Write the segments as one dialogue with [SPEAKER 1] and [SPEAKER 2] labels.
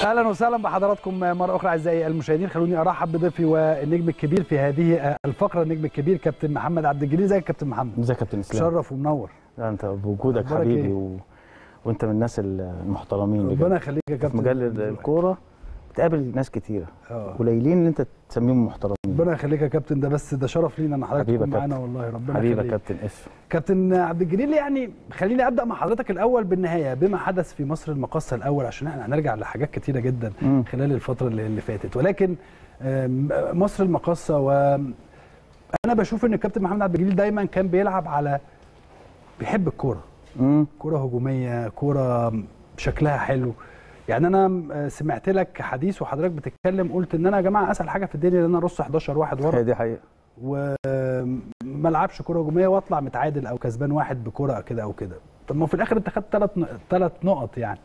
[SPEAKER 1] اهلا وسهلا بحضراتكم مره اخرى اعزائي المشاهدين. خلوني ارحب بضيفي والنجم الكبير في هذه الفقره، النجم الكبير كابتن محمد عبد الجليل. ازيك يا كابتن محمد؟
[SPEAKER 2] ازيك يا كابتن اسلام؟
[SPEAKER 1] مشرف ومنور.
[SPEAKER 2] انت بوجودك حبيبي وانت من الناس المحترمين
[SPEAKER 1] ربنا يخليك يا كابتن.
[SPEAKER 2] في مجال الكوره بتقابل ناس كتيره قليلين اللي انت تسميهم محترمين. ربنا
[SPEAKER 1] يخليك يا كابتن، ده شرف لينا ان حضرتك تكون معانا والله. ربنا يخليك
[SPEAKER 2] حبيبي يا كابتن اسف.
[SPEAKER 1] كابتن عبد الجليل، يعني خليني ابدا مع حضرتك الاول بالنهايه بما حدث في مصر المقاصه الاول، عشان احنا هنرجع لحاجات كتيره جدا خلال الفتره اللي فاتت، ولكن مصر المقاصه، وانا بشوف ان الكابتن محمد عبد الجليل دايما كان بيلعب على بيحب الكوره، كوره هجوميه، كوره شكلها حلو. يعني انا سمعت لك حديث وحضرتك بتتكلم قلت ان انا يا جماعه اسهل حاجه في الدنيا ان انا ارص 11 واحد ورا.
[SPEAKER 2] دي حقيقه.
[SPEAKER 1] وما العبش كوره هجوميه واطلع متعادل او كسبان واحد بكوره كده او كده. طب ما في الاخر انت خدت ثلاث نقط يعني.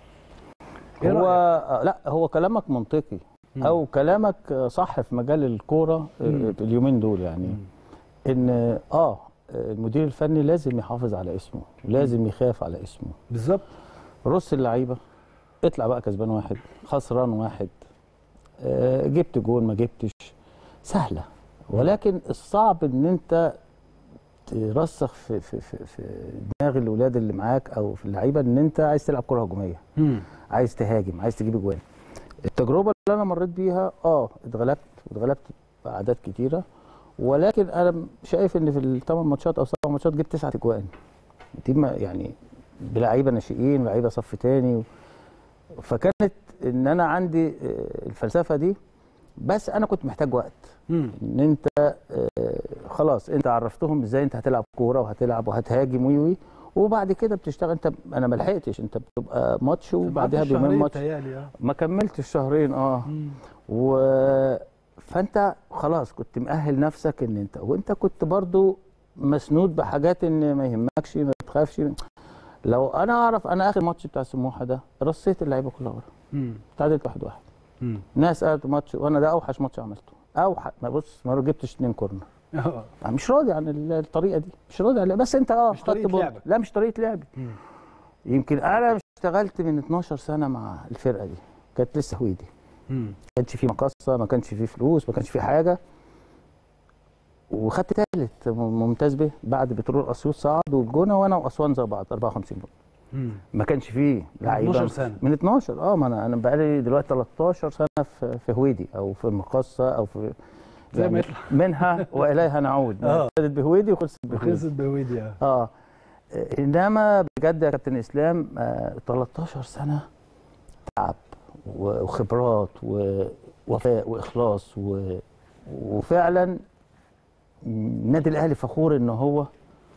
[SPEAKER 2] لا هو كلامك منطقي او كلامك صح في مجال الكوره اليومين دول، يعني ان المدير الفني لازم يحافظ على اسمه ولازم يخاف على اسمه.
[SPEAKER 1] بالظبط.
[SPEAKER 2] رص اللعيبه، اطلع بقى كسبان واحد خسران واحد، جبت جول ما جبتش، سهله. ولكن الصعب ان انت ترسخ في دماغ الاولاد اللي معاك او في اللعيبه ان انت عايز تلعب كره هجوميه، عايز تهاجم، عايز تجيب اجوان. التجربه اللي انا مريت بيها اتغلبت باعداد كتيره، ولكن انا شايف ان في الثمان ماتشات او 7 ماتشات جبت 9 اجوان، يعني بلعيبه ناشئين ولاعيبه صف ثاني. فكانت ان انا عندي الفلسفه دي، بس انا كنت محتاج وقت. ان انت خلاص انت عرفتهم ازاي انت هتلعب كوره وهتلعب وهتهاجم وبعد كده بتشتغل. انت ما لحقتش، انت بتبقى ماتش وبعدها بيومين ماتش، ما كملتش شهرين. فانت خلاص كنت مؤهل نفسك ان انت، وانت كنت برضو مسنود بحاجات ان ما يهمكش ما تخافش. لو انا اعرف، انا اخر ماتش بتاع سموحه ده رصيت اللعيبه كلها ورا، تعادلت 1-1. ناس قالت ماتش، وانا ده اوحش ماتش عملته. ما جبتش 2 كورنر. مش راضي عن الطريقه دي، مش راضي عليها. بس انت
[SPEAKER 1] مش طريقه لعبك.
[SPEAKER 2] لا مش طريقه لعبي. يمكن انا اشتغلت من 12 سنه مع الفرقه دي، كانت لسه هويدي، ما كانش في مقصه، ما كانش في فلوس، ما كانش في حاجه، وخدت ثالث ممتاز به بعد بترول اسيوط صعد والجونه، وانا واسوان زي بعض 54 بونت. ما كانش فيه لعيبه
[SPEAKER 1] 12 سنه
[SPEAKER 2] من 12. ما انا بقالي دلوقتي 13 سنه في هويدي او في المقصه او في
[SPEAKER 1] زي ما يطلع
[SPEAKER 2] منها واليها نعود. ابتدت بهويدي وخلصت
[SPEAKER 1] بهويدي.
[SPEAKER 2] انما بجد يا كابتن اسلام 13 سنه تعب وخبرات ووفاء واخلاص وفعلا النادي الاهلي فخور ان هو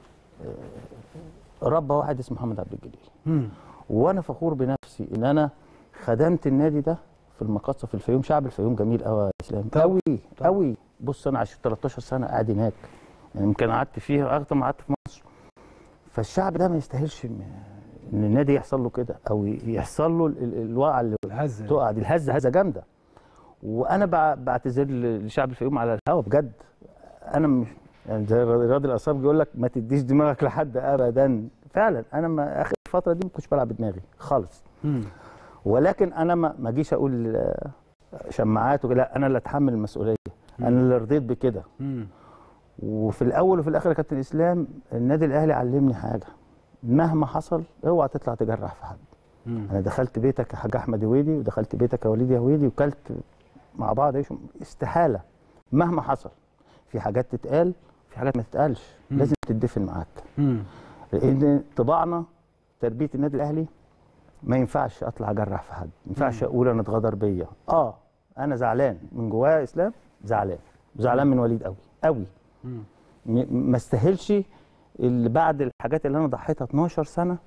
[SPEAKER 2] ربى واحد اسمه محمد عبد الجليل. وانا فخور بنفسي ان انا خدمت النادي ده في المقاصه في الفيوم. شعب الفيوم جميل قوي يا اسلام، قوي قوي. بص انا عشت 13 سنه قاعد هناك، يعني يمكن قعدت فيها اكتر ما قعدت في مصر. فالشعب ده ما يستاهلش ان النادي يحصل له كده او يحصل له الوقعه اللي تقع دي، الهزه جامده. وانا بعتذر لشعب الفيوم على الهوا بجد. انا مش يعني زي رياضي الاعصاب بيقول لك ما تديش دماغك لحد ابدا. فعلا انا اخر الفتره دي ما كنتش بلعب بدماغي خالص. ولكن انا ما اجيش اقول شماعات لا، انا اللي اتحمل المسؤوليه. انا اللي رضيت بكده. وفي الاول وفي الاخر يا كابتن اسلام النادي الاهلي علمني حاجه، مهما حصل اوعى تطلع تجرح في حد. انا دخلت بيتك يا حاج احمد هويدي ودخلت بيتك يا وليد يا هويدي وكلت مع بعض عيش. استحاله مهما حصل في حاجات تتقال في حاجات ما تتقالش، لازم تدفن معاك. لان طباعنا تربيه النادي الاهلي ما ينفعش اطلع اجرح في حد، ما ينفعش اقول انا اتغدر بيا. انا زعلان من جوايا اسلام، زعلان من وليد قوي ما استاهلش اللي بعد الحاجات اللي انا ضحيتها 12 سنه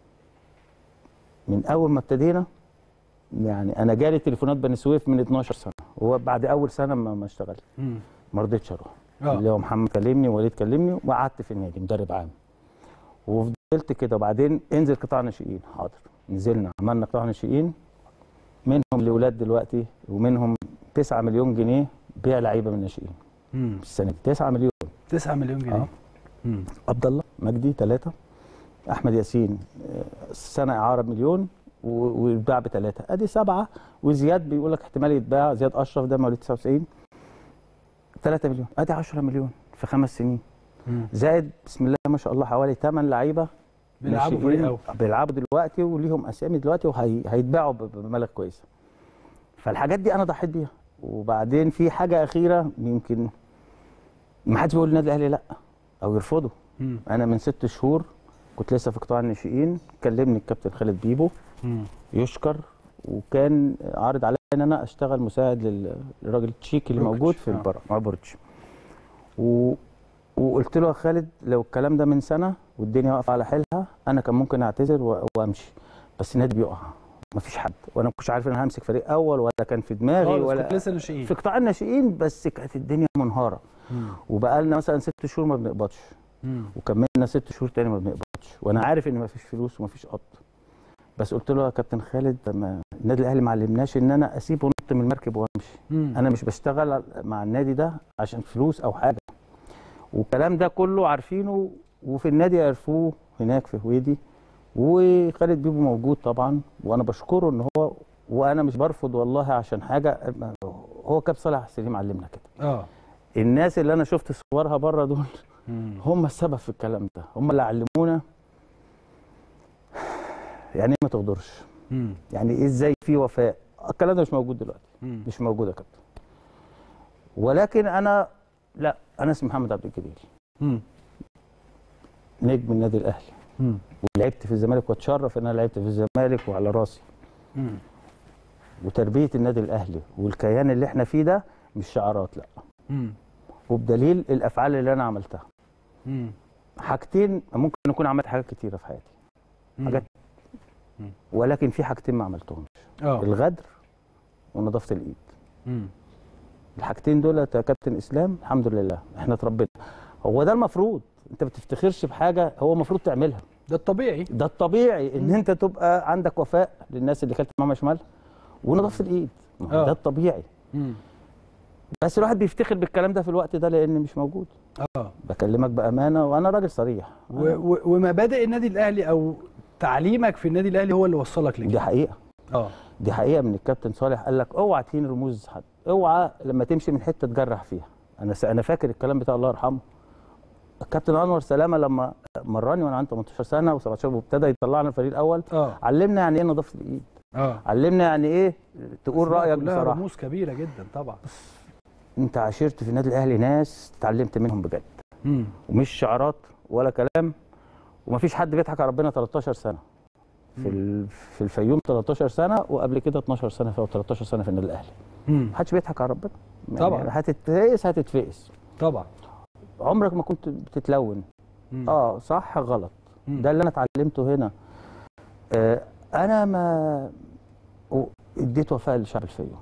[SPEAKER 2] من اول ما ابتدينا. يعني انا جالي تليفونات بني سويف من 12 سنه، هو بعد اول سنه ما اشتغلت ما رضيتش اروح. اللي هو محمد كلمني ووليد كلمني وقعدت في النادي مدرب عام وفضلت كده. وبعدين انزل قطاع ناشئين، حاضر. نزلنا عملنا قطاع ناشئين، منهم الاولاد دلوقتي ومنهم 9 مليون جنيه بيع لعيبه من الناشئين السنه دي. 9 مليون
[SPEAKER 1] 9 مليون جنيه.
[SPEAKER 2] عبد الله مجدي 3، احمد ياسين سنه اعاره بمليون، ويتباع ب3 ادي 7. وزياد بيقول لك احتمال يتباع، زياد اشرف ده مواليد 99 3 مليون، ادي 10 مليون في 5 سنين. زائد بسم الله ما شاء الله حوالي 8 لعيبه
[SPEAKER 1] بيلعبوا فريق اول،
[SPEAKER 2] بيلعبوا دلوقتي وليهم اسامي دلوقتي وهيتباعوا بمبالغ كويسه. فالحاجات دي انا ضحيت بيها. وبعدين في حاجه اخيره يمكن ما حدش بيقول النادي الاهلي لا او يرفضه. انا من 6 شهور كنت لسه في قطاع الناشئين، كلمني الكابتن خالد بيبو يشكر، وكان عارض عليا ان انا اشتغل مساعد للراجل التشيكي اللي موجود في البرع مع برج. وقلت له يا خالد لو الكلام ده من سنه والدنيا واقفه على حيلها انا كان ممكن اعتذر وامشي، بس النادي بيقع مفيش حد، وانا ما كنتش عارف ان انا همسك فريق اول ولا كان في دماغي ولا
[SPEAKER 1] كنت لسه ناشئين
[SPEAKER 2] في قطاع الناشئين، بس كانت الدنيا منهاره. وبقى لنا مثلا 6 شهور ما بنقبضش، وكملنا 6 شهور تاني ما بنقبضش، وانا عارف ان مفيش فلوس ومفيش قبض. بس قلت له يا كابتن خالد النادي الاهلي ما علمناش ان انا اسيب ونط من المركب وامشي. انا مش بشتغل مع النادي ده عشان فلوس او حاجه. والكلام ده كله عارفينه، وفي النادي عرفوه هناك في هويدي، وخالد بيبو موجود طبعا، وانا بشكره ان هو، وانا مش برفض والله عشان حاجه، هو كابتن صالح سليم علمنا كده. الناس اللي انا شفت صورها بره دول هم السبب في الكلام ده، هم اللي علمونا يعني ايه ما تغدرش، يعني ايه ازاي في وفاء. الكلام ده مش موجود دلوقتي، مش موجود يا كابتن. ولكن انا لا، انا اسمي محمد عبد الجليل، نجم النادي الاهلي، ولعبت في الزمالك واتشرف ان انا لعبت في الزمالك وعلى راسي. وتربيه النادي الاهلي والكيان اللي احنا فيه ده مش شعارات، لا، وبدليل الافعال اللي انا عملتها. حاجتين، ممكن اكون عملت حاجات كتيره في حياتي، حاجات، ولكن في حاجتين ما عملتهمش، الغدر ونظافه الايد. الحاجتين دول يا كابتن اسلام الحمد لله احنا اتربينا. هو ده المفروض، انت ما بتفتخرش بحاجه هو المفروض تعملها،
[SPEAKER 1] ده الطبيعي،
[SPEAKER 2] ده الطبيعي ان انت تبقى عندك وفاء للناس اللي كانت معاهم شمال، ونظافه الايد، ده الطبيعي. بس الواحد بيفتخر بالكلام ده في الوقت ده لان مش موجود. بكلمك بامانه وانا راجل صريح.
[SPEAKER 1] ومبادئ النادي الاهلي او تعليمك في النادي الاهلي هو اللي وصلك لكده.
[SPEAKER 2] دي حقيقه. دي حقيقه. من الكابتن صالح قال لك اوعى تهين رموز حد، اوعى لما تمشي من حته تجرح فيها. انا فاكر الكلام بتاع الله يرحمه الكابتن انور سلامه لما مرني وانا عندي 18 سنه و17 وابتدى يطلعنا الفريق الاول. علمنا يعني ايه نظافه الايد، علمنا يعني ايه تقول رايك بصراحه.
[SPEAKER 1] رموز كبيره جدا طبعا.
[SPEAKER 2] انت عاشرت في النادي الاهلي ناس اتعلمت منهم بجد، ومش شعارات ولا كلام. ومفيش حد بيضحك على ربنا 13 سنه في الفيوم، 13 سنه، وقبل كده 12 سنه او 13 سنه في النادي الاهلي. محدش بيضحك على ربنا
[SPEAKER 1] طبعا.
[SPEAKER 2] يعني هتتفقس
[SPEAKER 1] طبعا.
[SPEAKER 2] عمرك ما كنت بتتلون. صح غلط. ده اللي انا اتعلمته هنا. انا ما اديت وفاء لشعب الفيوم.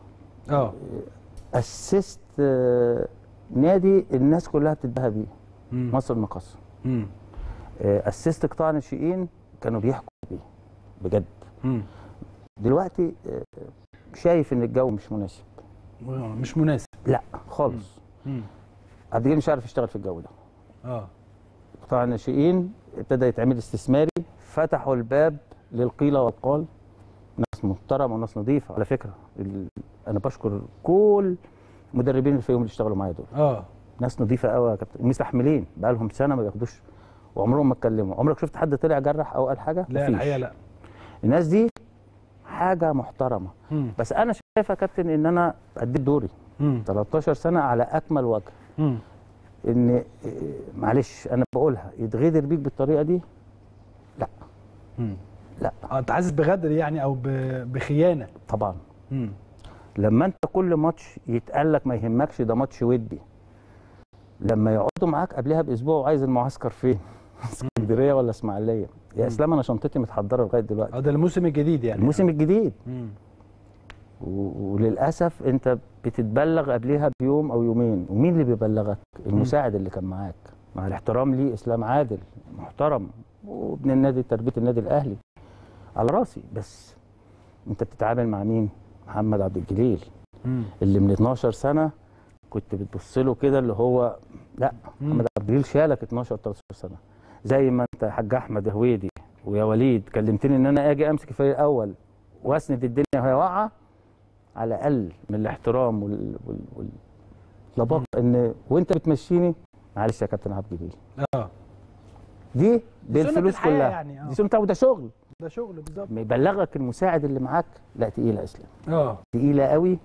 [SPEAKER 2] اسست نادي الناس كلها بتتباهى بيه، مصر المقاصة. اسست قطاع ناشئين كانوا بيحكوا بيه بجد. دلوقتي شايف ان الجو مش مناسب.
[SPEAKER 1] مش مناسب؟
[SPEAKER 2] لا خالص. عبد الجليل مش عارف يشتغل في الجو ده. قطاع الناشئين ابتدى يتعمل استثماري، فتحوا الباب للقيل والقال. ناس محترمه وناس نظيفه على فكره. انا بشكر كل مدربين الفيوم اللي اشتغلوا معايا دول. ناس نظيفه قوي يا كابتن، ومستحملين بقى لهم سنه ما بياخدوش، وعمرهم ما اتكلموا. عمرك شفت حد طلع جرح او قال حاجه؟
[SPEAKER 1] لا الحقيقه لا.
[SPEAKER 2] الناس دي حاجه محترمه. بس انا شايف يا كابتن ان انا اديت دوري 13 سنه على اكمل وجه. ان معلش انا بقولها، يتغدر بيك بالطريقه دي لا. لا.
[SPEAKER 1] انت حاسس بغدر يعني او بخيانه؟
[SPEAKER 2] طبعا. لما انت كل ماتش يتقال لك ما يهمكش ده ماتش ودي، لما يقعدوا معاك قبلها باسبوع وعايز المعسكر فين؟ اسكندريه ولا اسماعيليه؟ يا اسلام انا شنطتي متحضره لغايه دلوقتي.
[SPEAKER 1] ده الموسم الجديد يعني.
[SPEAKER 2] الموسم الجديد. وللاسف انت بتتبلغ قبلها بيوم او يومين، ومين اللي بيبلغك؟ المساعد اللي كان معاك. مع الاحترام ليه، اسلام عادل محترم وابن النادي، تربيه النادي الاهلي على راسي، بس انت بتتعامل مع مين؟ محمد عبد الجليل اللي من 12 سنه كنت بتبص له كده اللي هو لا. محمد عبد الجليل شالك 12 13 سنه. زي ما انت يا حاج احمد هويدي ويا وليد كلمتني ان انا اجي امسك الفريق الاول واسند الدنيا وهي واقعه، على الاقل من الاحترام واللباقه ان وانت بتمشيني معلش يا كابتن عبد الجليل. دي بالفلوس كلها يعني. دي سنه وده شغل.
[SPEAKER 1] ده شغل بالظبط.
[SPEAKER 2] يبلغك المساعد اللي معاك لا تقيله يا اسلام. تقيله قوي.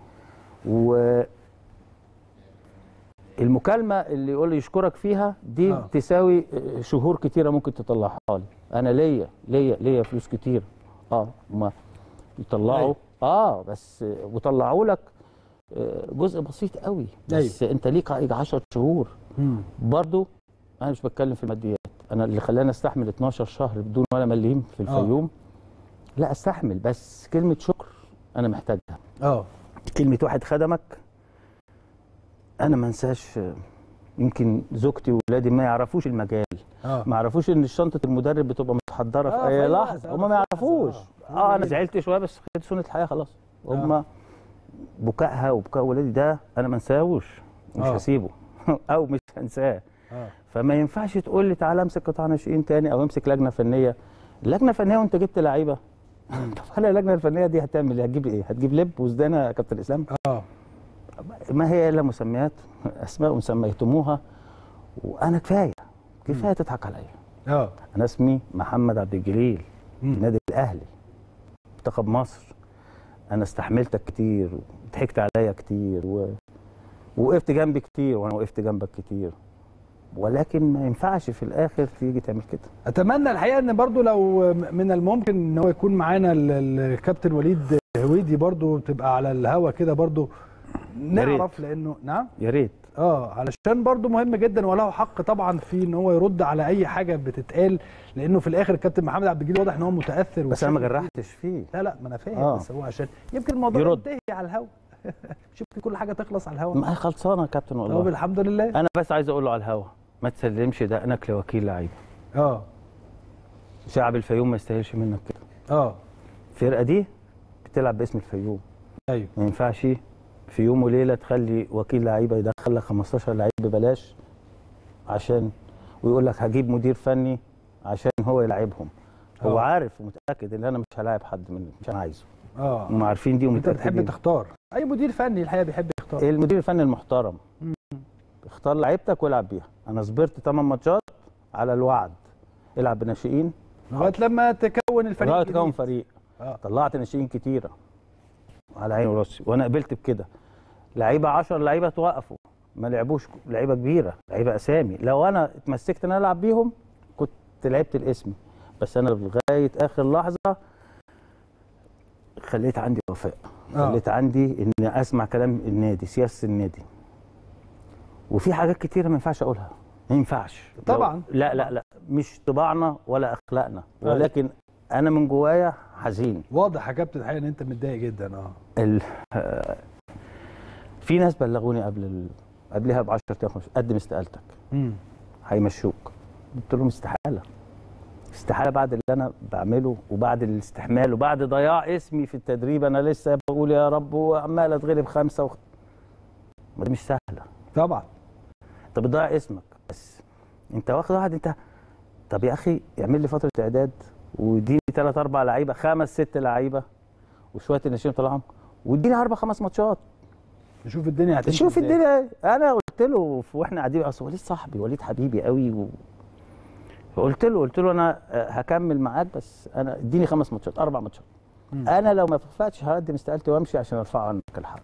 [SPEAKER 2] المكالمه اللي يقول لي يشكرك فيها دي تساوي شهور كتيره ممكن تطلعها لي. انا ليا فلوس كتير. ما يطلعوا بس وطلعوا لك جزء بسيط قوي بس انت ليك 10 شهور. برضو انا مش بتكلم في الماديات. انا اللي خلاني استحمل 12 شهر بدون ولا مليم في الفيوم لا استحمل، بس كلمه شكر انا محتاجها. كلمه واحد خدمك انا ما انساش. يمكن زوجتي واولادي ما يعرفوش المجال، ما يعرفوش ان شنطه المدرب بتبقى متحضره في اي لحظه. هم ما يعرفوش. انا زعلت شويه بس خدت سنه الحياه خلاص. هم بكائها وبكاء ولادي ده انا ما انساهوش، مش هسيبه او مش هنساه. فما ينفعش تقول لي تعالى امسك قطاع ناشئين تاني او امسك لجنه فنيه. اللجنه فنيه وانت جبت لعيبه. طب هل اللجنه الفنيه دي هتعمل ايه؟ هتجيب ايه؟ هتجيب لب وزدانه يا كابتن اسلام؟ ما هي الا مسميات، اسماء سميتموها، وانا كفايه تضحك عليا. انا اسمي محمد عبد الجليل، النادي الاهلي، منتخب مصر. انا استحملتك كتير وضحكت عليا كتير ووقفت جنبي كتير وانا وقفت جنبك كتير، ولكن ما ينفعش في الاخر تيجي تعمل كده.
[SPEAKER 1] اتمنى الحقيقه ان برضو لو من الممكن ان هو يكون معانا الكابتن وليد هويدي برضو تبقى على الهوا كده برضو نعرف، لانه نعم
[SPEAKER 2] يا ريت
[SPEAKER 1] علشان برضو مهم جدا وله حق طبعا في ان هو يرد على اي حاجه بتتقال، لانه في الاخر الكابتن محمد عبد الجليل واضح ان هو متاثر.
[SPEAKER 2] بس انا ما جرحتش فيه.
[SPEAKER 1] لا ما انا فاهم. بس هو عشان يمكن الموضوع ينتهي على الهوا. شوف كل حاجه تخلص على الهوا.
[SPEAKER 2] ما هي خلصانه يا كابتن والله.
[SPEAKER 1] طب الحمد لله.
[SPEAKER 2] انا بس عايز اقول له على الهوا ما تسلمش دقنك لوكيل لعيبه. شعب الفيوم ما يستاهلش منك كده. الفرقه دي بتلعب باسم الفيوم.
[SPEAKER 1] ايوه.
[SPEAKER 2] ما ينفعش في يوم وليله تخلي وكيل لعيبه يدخل لك 15 لعيب ببلاش عشان ويقول لك هجيب مدير فني عشان هو يلعبهم. هو عارف ومتاكد ان انا مش هلاعب حد من مش انا عايزه. هم عارفين دي
[SPEAKER 1] ومتاكدين. انت بتحب تختار. اي مدير فني الحقيقه بيحب يختار.
[SPEAKER 2] المدير الفني المحترم. اختار لعيبتك والعب بيها. انا صبرت 8 ماتشات على الوعد. العب بناشئين
[SPEAKER 1] لغايه لما تكون الفريق.
[SPEAKER 2] لغايه تكون فريق. طلعت ناشئين كتيره على عيني وراسي وانا قبلت بكده. لعيبه 10 لعيبه توقفوا ما لعبوش، لعيبه كبيره، لعيبه اسامي. لو انا اتمسكت ان انا العب بيهم كنت لعبت الاسم، بس انا لغايه اخر لحظه خليت عندي وفاء. خليت عندي ان اسمع كلام النادي، سياسه النادي. وفي حاجات كتيره ما ينفعش اقولها، ما ينفعش
[SPEAKER 1] طبعا.
[SPEAKER 2] لا مش طباعنا ولا اخلاقنا، ولكن انا من جوايا حزين.
[SPEAKER 1] واضح يا كابتن الحقيقه ان انت متضايق جدا.
[SPEAKER 2] في ناس بلغوني قبلها ب 10 ايام قدم استقالتك. هيمشوك. قلت لهم استحاله بعد اللي انا بعمله وبعد الاستحمال وبعد ضياع اسمي في التدريب. انا لسه بقول يا رب وعمال اتغلب 5 ما دي مش سهله
[SPEAKER 1] طبعا.
[SPEAKER 2] انت بتضيع اسمك، بس انت واخد واحد. انت طب يا اخي اعمل لي فتره اعداد واديني 3 4 لعيبه 5 6 لعيبه وشويه الناشئين طلعهم واديني 4 5 ماتشات
[SPEAKER 1] نشوف الدنيا هتمشي.
[SPEAKER 2] شوف الدنيا. انا قلت له واحنا قاعدين، اصل وليد صاحبي، وليد حبيبي قوي فقلت له انا هكمل معاك بس انا اديني 5 ماتشات 4 ماتشات. انا لو ما وفقتش هقدم استقالتي وامشي عشان ارفع عنك الحق.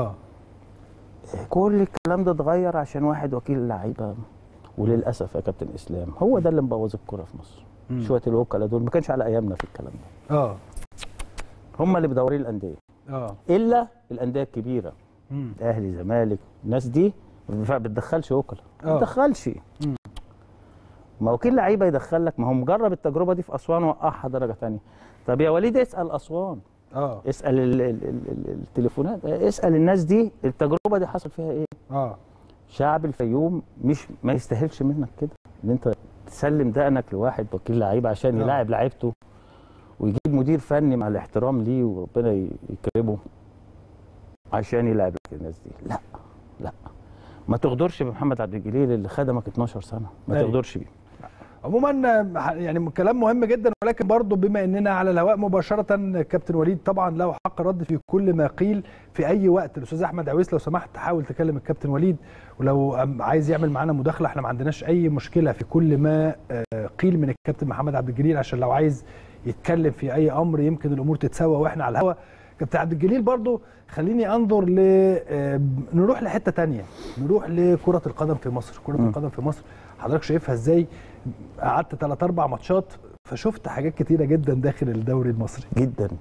[SPEAKER 2] كل الكلام ده اتغير عشان واحد وكيل لعيبه. وللاسف يا كابتن اسلام هو ده اللي مبوظ الكوره في مصر. شويه الوكلاء دول ما كانش على ايامنا في الكلام ده. هم اللي بدورين الانديه. الا الانديه الكبيره. اهلي زمالك الناس دي ما بتدخلش وكلاء. ما بتدخلش. ما وكيل لعيبه يدخل لك. ما هو مجرب التجربه دي في اسوان وقعها درجه ثانيه. طب يا وليد اسال اسوان. اسال التليفونات، اسال الناس دي التجربه دي حصل فيها ايه. شعب الفيوم ما يستاهلش منك كده ان انت تسلم دقنك لواحد وكيل لعيبه عشان يلاعب لعيبته ويجيب مدير فني مع الاحترام ليه وربنا يكرمه عشان يلاعب لك الناس دي. لا ما تغدرش بمحمد عبد الجليل اللي خدمك 12 سنه. ما تغدرش بيه.
[SPEAKER 1] عموما يعني كلام مهم جدا، ولكن برضه بما اننا على الهواء مباشره، كابتن وليد طبعا له حق الرد في كل ما قيل في اي وقت. الاستاذ احمد عويس لو سمحت حاول تكلم الكابتن وليد، ولو عايز يعمل معانا مداخله احنا ما عندناش اي مشكله في كل ما قيل من الكابتن محمد عبد الجليل، عشان لو عايز يتكلم في اي امر يمكن الامور تتسوى واحنا على الهواء. كابتن عبد الجليل برضه خليني انظر نروح لحته ثانيه، نروح لكره القدم في مصر. كره القدم في مصر حضرتك شايفها ازاي؟ قعدت 3-4 ماتشات فشفت حاجات كتيره جدا داخل الدوري المصري
[SPEAKER 2] جدا.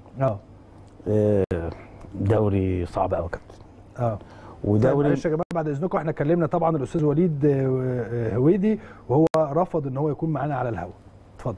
[SPEAKER 2] دوري صعب قوي يا كابتن.
[SPEAKER 1] ودوري معلش يا جماعه بعد اذنكم، احنا كلمنا طبعا الاستاذ وليد هويدي وهو رفض ان هو يكون معانا على الهواء. اتفضل.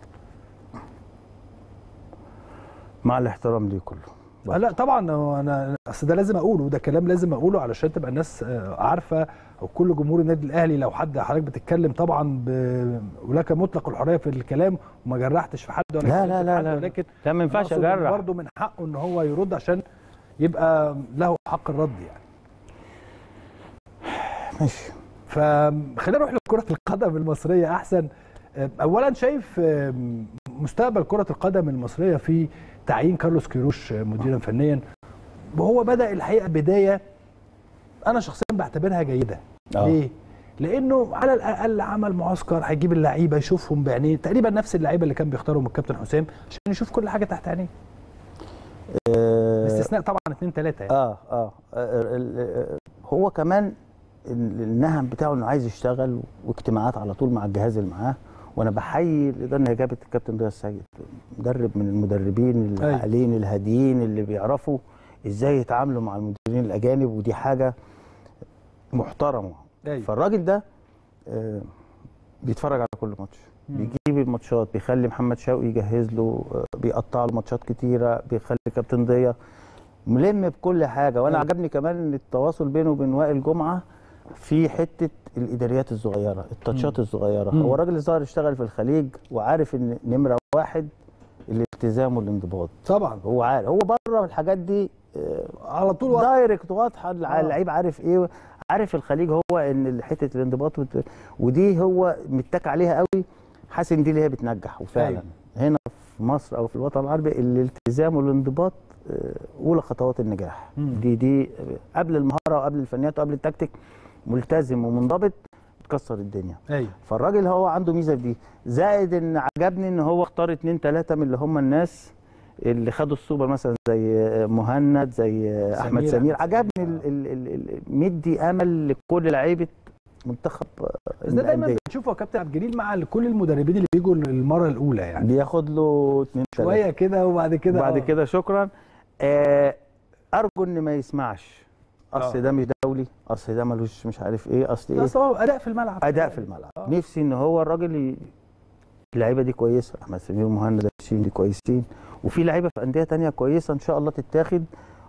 [SPEAKER 2] مع الاحترام ليه كله.
[SPEAKER 1] لا طبعا انا اصل ده لازم اقوله، ده كلام لازم اقوله علشان تبقى الناس عارفه، او كل جمهور النادي الاهلي. لو حضرتك بتتكلم طبعا ولك مطلق الحريه في الكلام وما جرحتش في حد ولا
[SPEAKER 2] لا
[SPEAKER 1] ولكن
[SPEAKER 2] لا ما ينفعش اجرح،
[SPEAKER 1] برضه من حقه ان هو يرد عشان يبقى له حق الرد يعني.
[SPEAKER 2] ماشي.
[SPEAKER 1] فخلينا نروح لكره القدم المصريه احسن. اولا شايف مستقبل كره القدم المصريه في تعيين كارلوس كيروش مديرا فنيا، وهو بدا الحقيقه بدايه انا شخصيا بعتبرها جيده. ليه؟ لانه على الاقل عمل معسكر هيجيب اللعيبه يشوفهم بعينيه، تقريبا نفس اللعيبه اللي كان بيختارهم الكابتن حسام عشان يشوف كل حاجه تحت عينيه. باستثناء طبعا 2-3 يعني.
[SPEAKER 2] هو كمان النهم بتاعه انه عايز يشتغل واجتماعات على طول مع الجهاز اللي معاه، وانا بحيي الاداره اللي جابت الكابتن ضياء السيد، مدرب من المدربين العاقلين الهاديين اللي بيعرفوا ازاي يتعاملوا مع المدربين الاجانب، ودي حاجه محترمه. فالراجل ده بيتفرج على كل ماتش، بيجيب الماتشات، بيخلي محمد شوقي يجهز له، بيقطع له ماتشات كتيره، بيخلي كابتن ضياء ملم بكل حاجه. وانا عجبني كمان التواصل بينه وبين وائل جمعه في حته الاداريات الصغيره، التاتشات الصغيره. هو الراجل الظاهر اشتغل في الخليج وعارف ان نمره واحد الالتزام والانضباط.
[SPEAKER 1] طبعا
[SPEAKER 2] هو عارف، هو بره الحاجات دي
[SPEAKER 1] على طول
[SPEAKER 2] دايركت واضحه، اللعيب عارف ايه. عارف الخليج هو ان حته الانضباط ودي هو متك عليها قوي، حاسس ان دي اللي هي بتنجح. وفعلا هنا في مصر او في الوطن العربي الالتزام والانضباط اولى خطوات النجاح. دي قبل المهاره وقبل الفنيات وقبل التكتيك، ملتزم ومنضبط تكسر الدنيا. فالراجل هو عنده ميزه في دي، زائد ان عجبني ان هو اختار 2-3 من اللي هم الناس اللي خدوا السوبر، مثلا زي مهند، زي احمد سمير. عجبني مدي امل لكل لعيبه منتخب.
[SPEAKER 1] ده دايما بنشوفه يا كابتن عبد الجليل مع كل المدربين اللي بيجوا المره الاولى، يعني
[SPEAKER 2] بياخد له 2-3
[SPEAKER 1] شويه كده وبعد كده
[SPEAKER 2] شكرا. ارجو ان ما يسمعش اصل ده مش دولي، اصل ده ملوش مش عارف ايه، اصل ايه.
[SPEAKER 1] هو اداء في الملعب،
[SPEAKER 2] اداء في الملعب. نفسي ان هو الراجل اللعيبه دي كويسه، احمد سمير ومهند دي كويسين، وفي لعيبه في انديه ثانيه كويسه ان شاء الله تتاخد.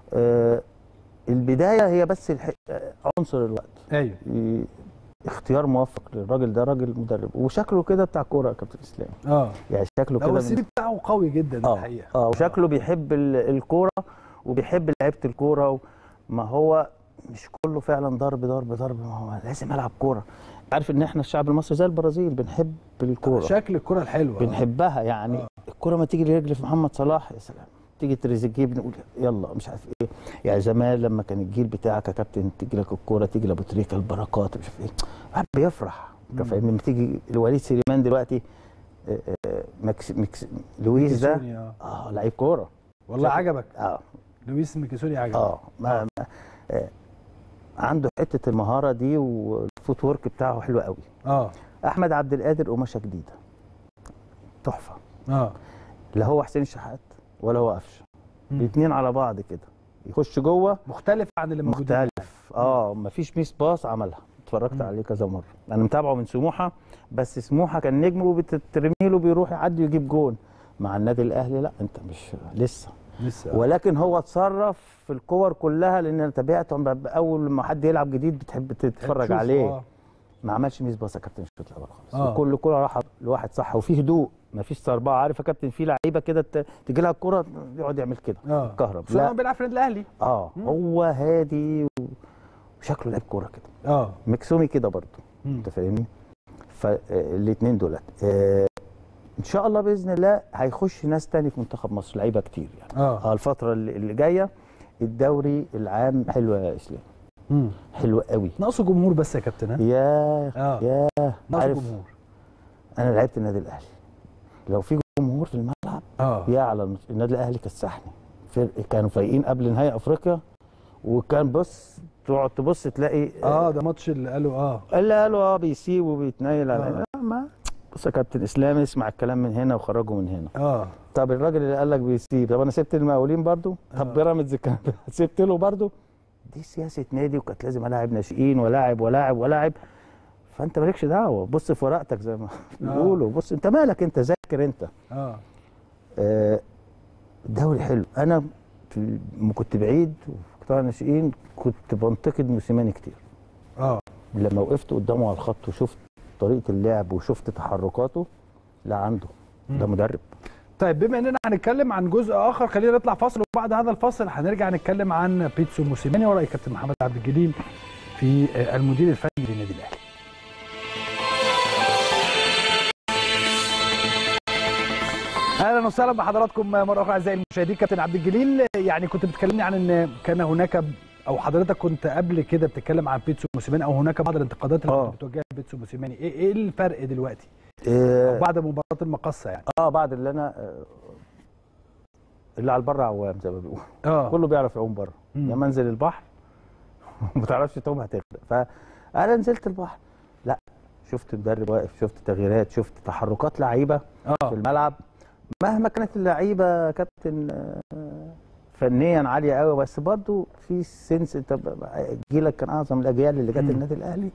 [SPEAKER 2] البدايه هي بس عنصر الوقت. اختيار موفق للراجل ده، راجل مدرب وشكله كده بتاع كوره يا كابتن اسلام. يعني شكله كده
[SPEAKER 1] السي في بتاعه قوي جدا الحقيقه.
[SPEAKER 2] وشكله بيحب الكوره وبيحب لعيبه الكوره. ما هو مش كله فعلا ضرب ضرب ضرب، ما هو لازم العب كوره. عارف ان احنا الشعب المصري زي البرازيل بنحب الكوره،
[SPEAKER 1] شكل الكوره الحلوه
[SPEAKER 2] بنحبها يعني. الكوره ما تيجي لرجل في محمد صلاح يا سلام، تيجي تريزيجيه بنقول يلا مش عارف ايه. يعني زمان لما كان الجيل بتاعك يا كابتن تيجي لك الكوره، تيجي لابو تريكه البركات مش عارف ايه، الواحد بيفرح. فاهمني؟ لما تيجي لوليد سليمان دلوقتي، لويس ده لعيب كوره
[SPEAKER 1] والله. عجبك؟ لويس ميكيسوني عجبك؟
[SPEAKER 2] عنده حته المهاره دي والفوت ورك بتاعه حلو قوي. احمد عبد القادر قماشه جديده تحفه. لا هو حسين الشحات ولا هو قفشه، الاثنين على بعض كده يخش جوه،
[SPEAKER 1] مختلف عن اللي موجود.
[SPEAKER 2] مختلف. مفيش ميس باص عملها، اتفرجت عليه كذا مره. انا متابعه من سموحه، بس سموحه كان نجم وبتترمي له بيروح يعدي ويجيب جون. مع النادي الاهلي لا، انت مش لسه. ولكن هو اتصرف في الكور كلها، لان انا تابعته اول ما حد يلعب جديد بتحب تتفرج عليه. ما عملش ميس باص يا كابتن الشوط الاول خالص. وكل كوره راحت لواحد صح، وفي هدوء، ما فيش صربعه. عارف يا كابتن في لعيبه كده تيجي لها الكوره يقعد يعمل كده كهرب.
[SPEAKER 1] لا بيلعب في النادي الاهلي.
[SPEAKER 2] هو هادي وشكله لعيب كوره كده. مكسومي كده برضه. انت فاهمني؟ فالاثنين دولت ان شاء الله باذن الله هيخش ناس تاني في منتخب مصر، لعيبه كتير يعني. الفتره اللي جايه الدوري العام حلو يا اسلام. حلو قوي.
[SPEAKER 1] ناقصه جمهور بس يا كابتن.
[SPEAKER 2] يا
[SPEAKER 1] ناقصه جمهور.
[SPEAKER 2] انا لعبت النادي الاهلي، لو في جمهور في الملعب يا على النادي الاهلي كسحني. كانوا فايقين قبل نهائي افريقيا، وكان بص تقعد تبص تلاقي
[SPEAKER 1] ده ماتش اللي
[SPEAKER 2] قالوا بيسيب وبيتنيل على ما. بص يا كابتن اسلام، اسمع الكلام من هنا وخرجه من هنا. طب الراجل اللي قال لك بيسيب، طب انا سبت المقاولين برضو؟ طب بيراميدز كان سبت له برضو؟ دي سياسه نادي، وكانت لازم الاعب ناشئين ولاعب. فانت مالكش دعوه، بص في ورقتك زي ما بيقولوا. بص انت مالك، انت ذاكر انت. الدوري حلو. انا كنت بعيد وفي قطاع الناشئين كنت بنتقد موسيماني كتير. لما وقفت قدامه على الخط وشفت طريقه اللعب وشفت تحركاته، لا عنده ده مدرب.
[SPEAKER 1] طيب بما اننا هنتكلم عن جزء اخر، خلينا نطلع فاصل، وبعد هذا الفاصل هنرجع نتكلم عن بيتسو موسيماني وراي كابتن محمد عبد الجليل في المدير الفني للنادي الاهلي. اهلا وسهلا بحضراتكم مره اخرى اعزائي المشاهدين. كابتن عبد الجليل، يعني كنت بتكلمني عن ان كان هناك، او حضرتك كنت قبل كده بتتكلم عن بيتسو موسيماني، او هناك بعض الانتقادات اللي كنت بتوجهها لبيتسو موسيماني. ايه الفرق دلوقتي؟ بعد مباراه المقصه يعني.
[SPEAKER 2] بعد اللي على البر عوام زي ما بيقولوا. كله بيعرف يعوم بره. لما انزل البحر وما تعرفش تعوم هتغرق. فانا نزلت البحر، لا شفت مدرب واقف، شفت تغييرات، شفت تحركات لعيبه في الملعب. مهما كانت اللعيبه كابتن فنيا عاليه قوي، بس برضو في سنس. انت جيلك كان اعظم الاجيال اللي جت النادي الاهلي.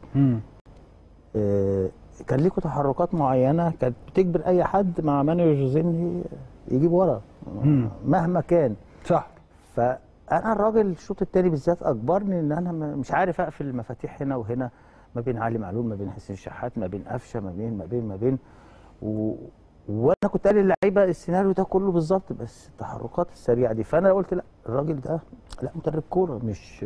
[SPEAKER 2] كان ليكوا تحركات معينه كانت بتجبر اي حد مع مانويل جوزيه يجيب ورا مهما كان.
[SPEAKER 1] صح.
[SPEAKER 2] فانا الراجل الشوط الثاني بالذات اجبرني ان انا مش عارف اقفل المفاتيح هنا وهنا، ما بين علي معلول، ما بين حسين الشحات، ما بين قفشه، ما بين وانا كنت قايل للعيبه السيناريو ده كله بالظبط، بس التحركات السريعه دي. فانا قلت لا، الراجل ده لا مدرب كوره، مش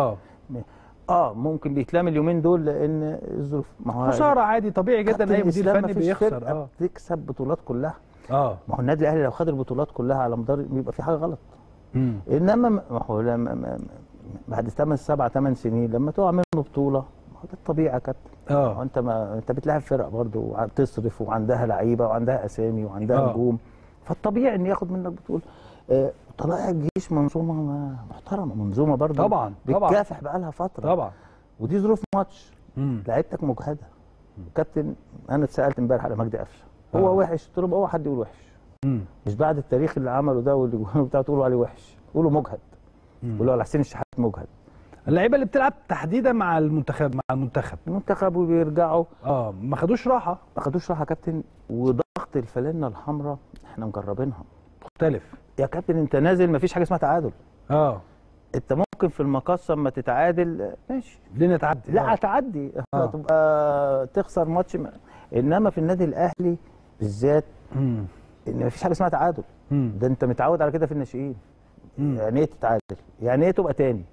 [SPEAKER 2] ممكن بيتلام اليومين دول لان الظروف. ما هو
[SPEAKER 1] خساره عادي، طبيعي جدا، اي مدير فني بيخسر.
[SPEAKER 2] تكسب بطولات كلها. ما هو النادي الاهلي لو خد البطولات كلها على مدار بيبقى في حاجه غلط. انما ما هو بعد 8 سنين لما تقع منه بطوله، ده الطبيعي يا كابتن. انت بتلاعب فرق برضه وبتصرف وعندها لعيبه وعندها اسامي وعندها نجوم، فالطبيعي ان ياخد منك بطوله. طلائع الجيش منظومه محترمه، منظومه برضه
[SPEAKER 1] طبعا
[SPEAKER 2] بتكافح بقى لها فتره
[SPEAKER 1] طبعا،
[SPEAKER 2] ودي ظروف ماتش. لعيبتك مجهده. كابتن انا اتسالت امبارح على مجدي قفشه، هو وحش؟ قلت له هو حد يقول وحش؟ مش بعد التاريخ اللي عمله ده واللي بتاعه تقولوا عليه وحش، قولوا مجهد. قولوا على حسين الشحات مجهد.
[SPEAKER 1] اللعيبه اللي بتلعب تحديدا مع المنتخب
[SPEAKER 2] وبيرجعوا
[SPEAKER 1] ما خدوش راحه
[SPEAKER 2] يا كابتن. وضغط الفانلة الحمراء احنا مجربينها
[SPEAKER 1] مختلف
[SPEAKER 2] يا كابتن. انت نازل ما فيش حاجه اسمها تعادل. انت ممكن في المقصه اما تتعادل ماشي،
[SPEAKER 1] ليه نتعدي؟
[SPEAKER 2] لا هتعدي تبقى تخسر ماتش. انما في النادي الاهلي بالذات ان ما فيش حاجه اسمها تعادل. ده انت متعود على كده في الناشئين. يعني ايه تتعادل؟ يعني ايه تبقى تاني؟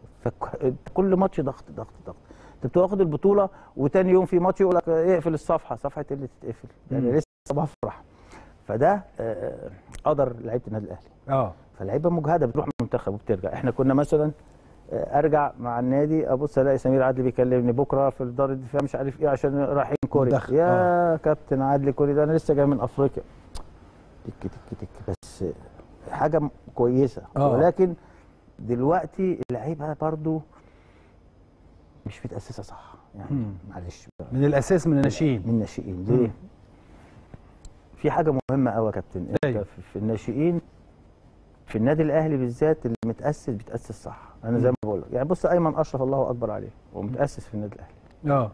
[SPEAKER 2] فكل ماتش ضغط. انت بتاخد البطوله وتاني يوم في ماتش يقول لك اقفل الصفحه اللي تتقفل، يعني لسه بفرح. فده قدر لعيبه النادي الاهلي. فاللعيبه مجهده بتروح منتخب وبترجع. احنا كنا مثلا ارجع مع النادي ابص الاقي سمير عدلي بيكلمني بكره في دار الدفاع مش عارف ايه عشان رايحين كوريا. يا كابتن عدلي كوريا ده انا لسه جاي من افريقيا. تك بس حاجه كويسه. ولكن دلوقتي اللعيبه برضو مش متاسسه صح يعني. معلش
[SPEAKER 1] من الاساس، من الناشئين.
[SPEAKER 2] ليه؟ في حاجه مهمه قوي يا كابتن. انت في الناشئين في النادي الاهلي بالذات اللي بيتاسس صح. انا زي ما بقول لك يعني، بص ايمن اشرف الله اكبر عليه، هو متاسس في النادي الاهلي.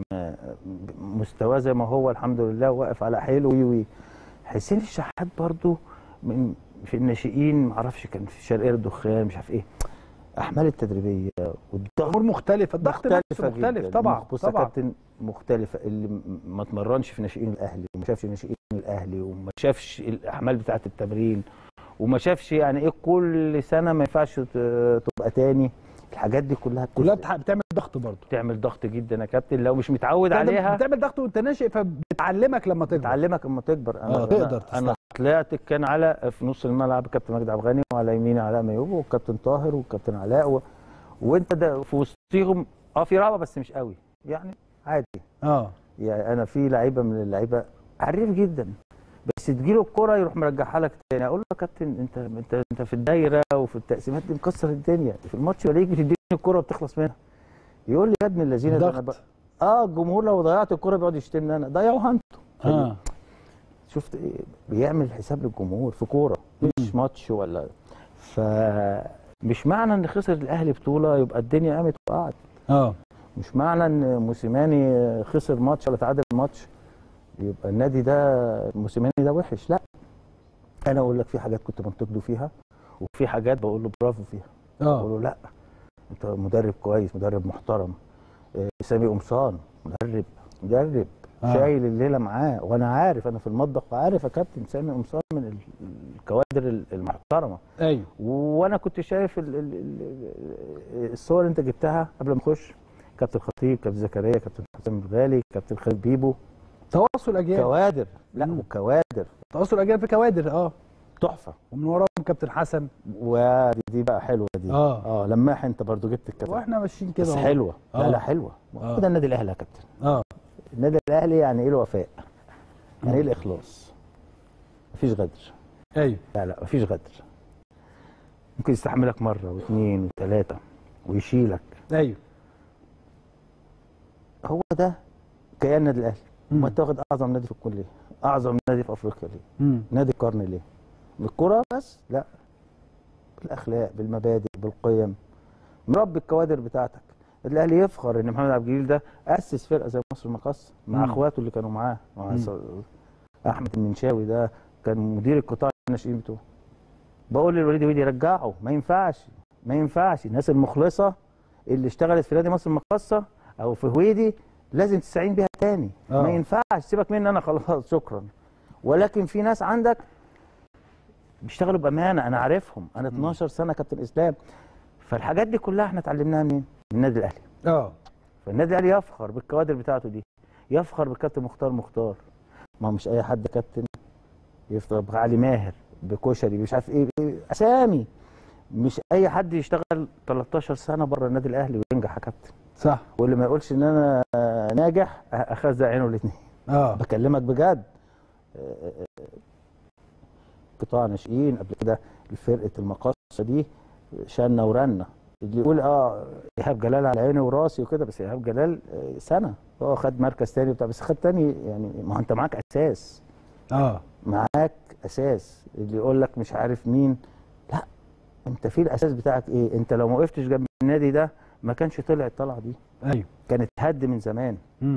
[SPEAKER 2] مستواه زي ما هو الحمد لله، واقف على حيله. حسين الشحات برضو في الناشئين ما اعرفش، كان في شرقيه الدخان مش عارف ايه، احمال التدريبيه والضغط
[SPEAKER 1] مختلفه. الضغط مختلف طبعا.
[SPEAKER 2] بص يا كابتن، مختلفه. اللي ما اتمرنش في ناشئين الاهلي وما شافش ناشئين الاهلي وما شافش الاحمال بتاعه التمرين وما شافش يعني ايه كل سنه ما ينفعش تبقى تاني، الحاجات دي كلها
[SPEAKER 1] بتعمل ضغط برضه،
[SPEAKER 2] بتعمل ضغط جدا يا كابتن لو مش متعود عليها.
[SPEAKER 1] بتعمل ضغط وانت ناشئ، فبتعلمك لما تكبر.
[SPEAKER 2] بتعلمك لما تكبر.
[SPEAKER 1] انا
[SPEAKER 2] طلعت كان على في نص الملعب الكابتن مجدي عبد الغني، وعلى يميني علاء ميوب والكابتن طاهر والكابتن علاء وانت ده في وسطيهم في رهبه بس مش قوي يعني، عادي. يعني انا في لعيبه من اللعيبه حريف جدا، بس تجيله الكره يروح مرجعها لك تاني، اقول له يا كابتن انت في الدايره وفي التقسيمات دي مكسر الدنيا، في الماتش بلاقيك بتديني الكره وبتخلص منها. يقول لي يا ابن الذين ده انا الجمهور لو ضيعت الكره بيقعد يشتمني انا، ضيعوها انتوا. شفت ايه بيعمل حساب للجمهور في كوره مش ماتش ولا. فمش معنى ان خسر الاهلي بطوله يبقى الدنيا قامت وقعت. مش معنى ان موسيماني خسر ماتش ولا تعادل ماتش يبقى النادي ده موسيماني ده وحش. لا، انا اقول لك في حاجات كنت بنتقده فيها، وفي حاجات بقول له برافو فيها. بقول له لا انت مدرب كويس، مدرب محترم. سامي قمصان مدرب شايل الليله معاه، وانا عارف، انا في المطبخ وعارف يا كابتن سامي قمصان من الكوادر المحترمه.
[SPEAKER 1] ايوه.
[SPEAKER 2] وانا كنت شايف الصور اللي انت جبتها قبل ما اخش، كابتن خطيب، كابتن زكريا، كابتن حسام الغالي، كابتن خالد بيبو،
[SPEAKER 1] تواصل اجيال،
[SPEAKER 2] كوادر. لا وكوادر،
[SPEAKER 1] تواصل اجيال في كوادر.
[SPEAKER 2] تحفه.
[SPEAKER 1] ومن وراهم كابتن حسن،
[SPEAKER 2] ودي بقى حلوه دي. لماح انت برضو جبت الكابتن
[SPEAKER 1] واحنا ماشيين كده
[SPEAKER 2] بس حلوه. لا حلوه. ده النادي الاهلي يا كابتن. النادي الاهلي يعني ايه الوفاء؟ يعني ايه الاخلاص؟ مفيش غدر.
[SPEAKER 1] ايوه.
[SPEAKER 2] لا مفيش غدر. ممكن يستحملك مره واثنين وثلاثه ويشيلك.
[SPEAKER 1] ايوه.
[SPEAKER 2] هو ده كيان النادي الاهلي. ما انت واخد اعظم نادي في الكليه، اعظم نادي في افريقيا ليه؟ نادي القرن ليه؟ بالكره بس؟ لا، بالاخلاق، بالمبادئ، بالقيم، مربي الكوادر بتاعتك. الاهلي يفخر ان محمد عبد الجليل ده اسس فرقه زي مصر المقاصه مع اخواته اللي كانوا معاه. احمد المنشاوي ده كان مدير القطاع الناشئين بتوعه. بقول للوليد ويدي رجعه، ما ينفعش الناس المخلصه اللي اشتغلت في نادي مصر المقاصه او في هويدي لازم تستعين بيها تاني. ما ينفعش سيبك مني انا خلاص شكرا. ولكن في ناس عندك بيشتغلوا بامانه، انا عارفهم، انا 12 سنه كابتن اسلام. فالحاجات دي كلها احنا اتعلمناها منين؟ من النادي الاهلي. فالنادي الاهلي يفخر بالكوادر بتاعته دي، يفخر بالكابتن مختار. ما مش اي حد كابتن يفخر بعلي ماهر، بكشري، مش عارف ايه اسامي. مش اي حد يشتغل 13 سنه بره النادي الاهلي وينجح يا كابتن.
[SPEAKER 1] صح.
[SPEAKER 2] واللي ما يقولش ان انا ناجح اخذ عينه الاثنين. بكلمك بجد. قطاع ناشئين قبل كده فرقه المقاصه دي شنا ورنا. اللي يقول ايهاب جلال على عيني وراسي وكده، بس ايهاب جلال سنه خد مركز ثاني بتاع، بس خد ثاني يعني. ما هو انت معاك اساس. معاك اساس. اللي يقول لك مش عارف مين، لا انت في الاساس بتاعك ايه؟ انت لو ما وقفتش جنب النادي ده ما كانش طلع الطلعه دي.
[SPEAKER 1] ايوه.
[SPEAKER 2] كانت هد من زمان.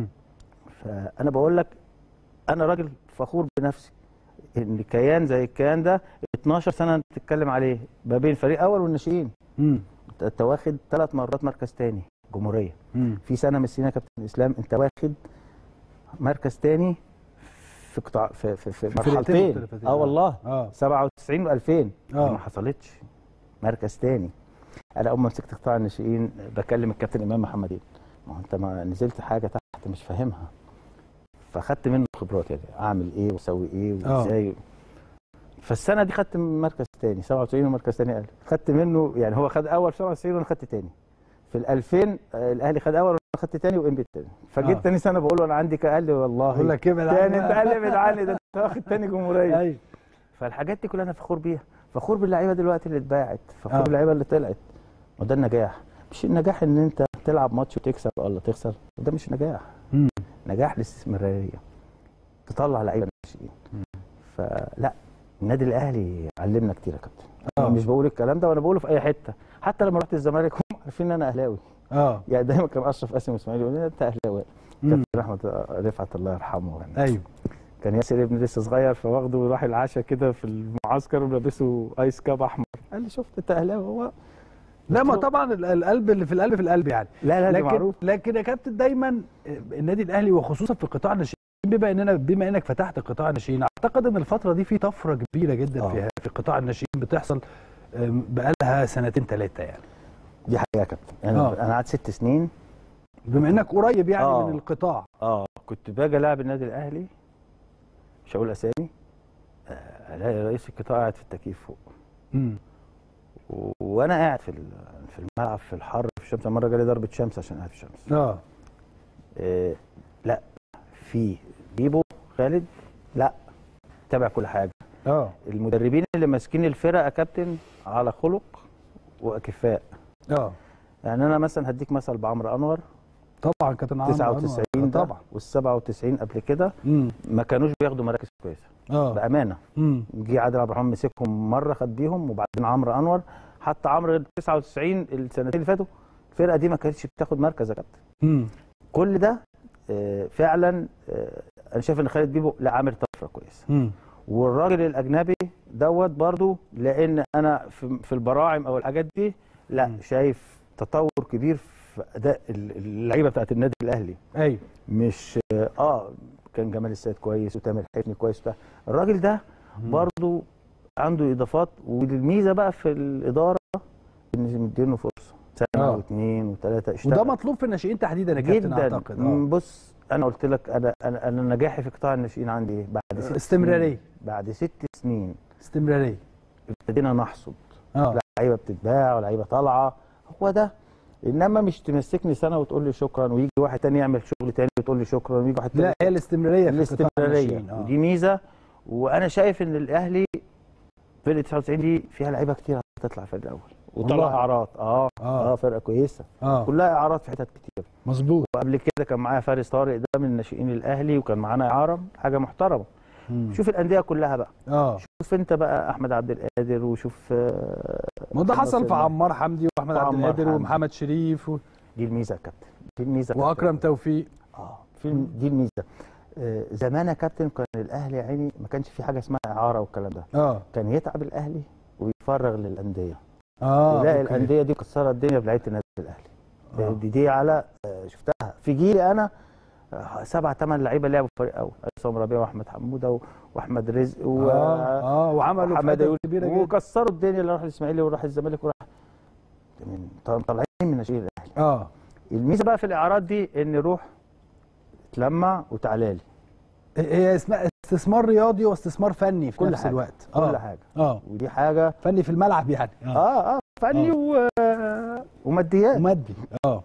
[SPEAKER 2] فانا بقول لك انا راجل فخور بنفسي ان كيان زي الكيان ده 12 سنه بتتكلم عليه ما بين فريق اول والناشئين. انت واخد 3 مرات مركز ثاني جمهوريه. في سنه من السنين يا كابتن اسلام انت واخد مركز ثاني في قطاع في مرحلتين. والله 97 و2000 ما حصلتش مركز ثاني. انا اول ما مسكت قطاع الناشئين بكلم الكابتن امام محمدين، ما هو انت ما نزلت حاجه تحت مش فاهمها، فاخدت منه خبرات يعني اعمل ايه واسوي ايه وازاي. فالسنه دي خدت مركز ثاني 97 ومركز ثاني اهلي، خدت منه يعني هو خد اول 97 وانا خدت ثاني. في ال 2000 الاهلي خد اول وانا خدت ثاني وام بي ثاني. فجيت ثاني سنه بقول له انا عندي قال لي والله
[SPEAKER 1] بقول لك ابعد
[SPEAKER 2] عني انت قال لي ابعد عني ده انت واخد ثاني جمهوريه.
[SPEAKER 1] ايوه.
[SPEAKER 2] فالحاجات دي كلها انا فخور بيها، فخور باللعيبه دلوقتي اللي اتباعت، فخور باللعيبه اللي طلعت. وده النجاح. مش النجاح ان انت تلعب ماتش وتكسب ولا تخسر، ده مش نجاح. نجاح الاستمراريه، تطلع لعيبه ناشئين. فلا النادي الاهلي علمنا كتير يا كابتن. مش بقول الكلام ده وانا بقوله في اي حته، حتى لما رحت الزمالك هم عارفين ان انا اهلاوي. يعني دايما كان اشرف قاسم واسماعيل يقول لي انت اهلاوي. كابتن احمد رفعت الله يرحمه يعني.
[SPEAKER 1] ايوه.
[SPEAKER 2] كان ياسر ابني لسه صغير فواخده وراح العشاء كده في المعسكر ولابسه ايس كاب احمر، قال لي شفت انت اهلاوي. هو
[SPEAKER 1] لا ما طبعا القلب اللي في القلب في القلب يعني.
[SPEAKER 2] لا لكن معروف.
[SPEAKER 1] لكن يا كابتن دايما النادي الاهلي وخصوصا في قطاع الناشئين، بما انك فتحت قطاع الناشئين، اعتقد ان الفتره دي في طفره كبيره جدا في قطاع الناشئين بتحصل بقالها 2-3 يعني.
[SPEAKER 2] دي حقيقه يا كابتن. انا قعدت 6 سنين.
[SPEAKER 1] بما انك قريب يعني من القطاع.
[SPEAKER 2] كنت باجي العب النادي الاهلي، مش هقول اسامي، الاقي رئيس القطاع قاعد في التكييف فوق. وانا قاعد في الملعب في الحر في الشمس. مره جالي ضربه شمس عشان قاعد في الشمس. لا، في بيبو خالد، لا، تابع كل حاجه. المدربين اللي ماسكين الفرقه يا كابتن على خلق واكفاء. يعني انا مثلا هديك مثل بعمرو انور.
[SPEAKER 1] طبعا كابتن عمرو
[SPEAKER 2] 99 ده
[SPEAKER 1] طبعا،
[SPEAKER 2] وال97 قبل كده ما كانوش بياخدوا مراكز كويسه. بامانه. جه عادل عبد الرحمن مسكهم مره خد بيهم، وبعدين عمرو انور. حتى عمرو 99 السنتين اللي فاتوا الفرقه دي ما كانتش بتاخد مركز يا كابتن. كل ده فعلا انا شايف ان خالد بيبو لا عامل طفره كويسه. والراجل الاجنبي دوت برضو، لان انا في البراعم او الحاجات دي لا شايف تطور كبير في اداء اللعيبه بتاعت النادي الاهلي.
[SPEAKER 1] ايوه،
[SPEAKER 2] مش كان جمال السيد كويس وتامر حسني كويس بتاع. الراجل ده برضو عنده اضافات. والميزه بقى في الاداره ان مدينه فرصه سنه واثنين وثلاثه اشتغل.
[SPEAKER 1] وده مطلوب في الناشئين تحديدا يا كابتن اعتقد.
[SPEAKER 2] بص انا قلت لك انا نجاحي في قطاع الناشئين عندي ايه؟ بعد 6
[SPEAKER 1] استمراريه.
[SPEAKER 2] بعد 6 سنين
[SPEAKER 1] استمراريه
[SPEAKER 2] ابتدينا نحصد. لعيبه بتتباع ولاعيبه طالعه. هو ده. انما مش تمسكني سنه وتقول لي شكرا، ويجي واحد تاني يعمل شغل تاني وتقول لي شكرا، ويجي واحد تاني.
[SPEAKER 1] لا، هي الاستمراريه في
[SPEAKER 2] الاستمراريه. ودي ميزه. وانا شايف ان الاهلي فرقه 99 دي فيها لعيبه كتير هتطلع في الاول وطلع اعارات. فرقه كويسه. كلها اعارات في حتت كتير.
[SPEAKER 1] مظبوط.
[SPEAKER 2] وقبل كده كان معايا فارس طارق ده من ناشئين الاهلي، وكان معانا اعاره حاجه محترمه. شوف الانديه كلها بقى. شوف انت بقى احمد عبد القادر، وشوف
[SPEAKER 1] ما ده حصل في عمار حمدي واحمد عبد القادر ومحمد شريف
[SPEAKER 2] دي الميزه يا كابتن. دي الميزه.
[SPEAKER 1] واكرم توفيق.
[SPEAKER 2] دي الميزه. زمان يا كابتن كان الاهلي يا عيني ما كانش في حاجه اسمها اعاره والكلام ده. كان يتعب الاهلي ويفرغ للانديه. تلاقي الانديه دي كسرت الدنيا بلعيبه النادي الاهلي. دي على شفتها في جيلي انا. 7 8 لعيبه لعبوا في فريق اول. عصام ربيع واحمد حموده واحمد رزق
[SPEAKER 1] وعملوا حاجات كبيره جدا
[SPEAKER 2] وكسروا الدنيا. اللي راح الاسماعيلي وراح الزمالك وراح طالعين من ناشئين الاهلي. الميزه بقى في الاعارات دي ان روح تلمع وتعالى لي.
[SPEAKER 1] هي اسمها استثمار رياضي واستثمار فني في نفس الوقت.
[SPEAKER 2] كل حاجه. ودي حاجه
[SPEAKER 1] فني في الملعب يعني.
[SPEAKER 2] فني وماديات.
[SPEAKER 1] ومادي.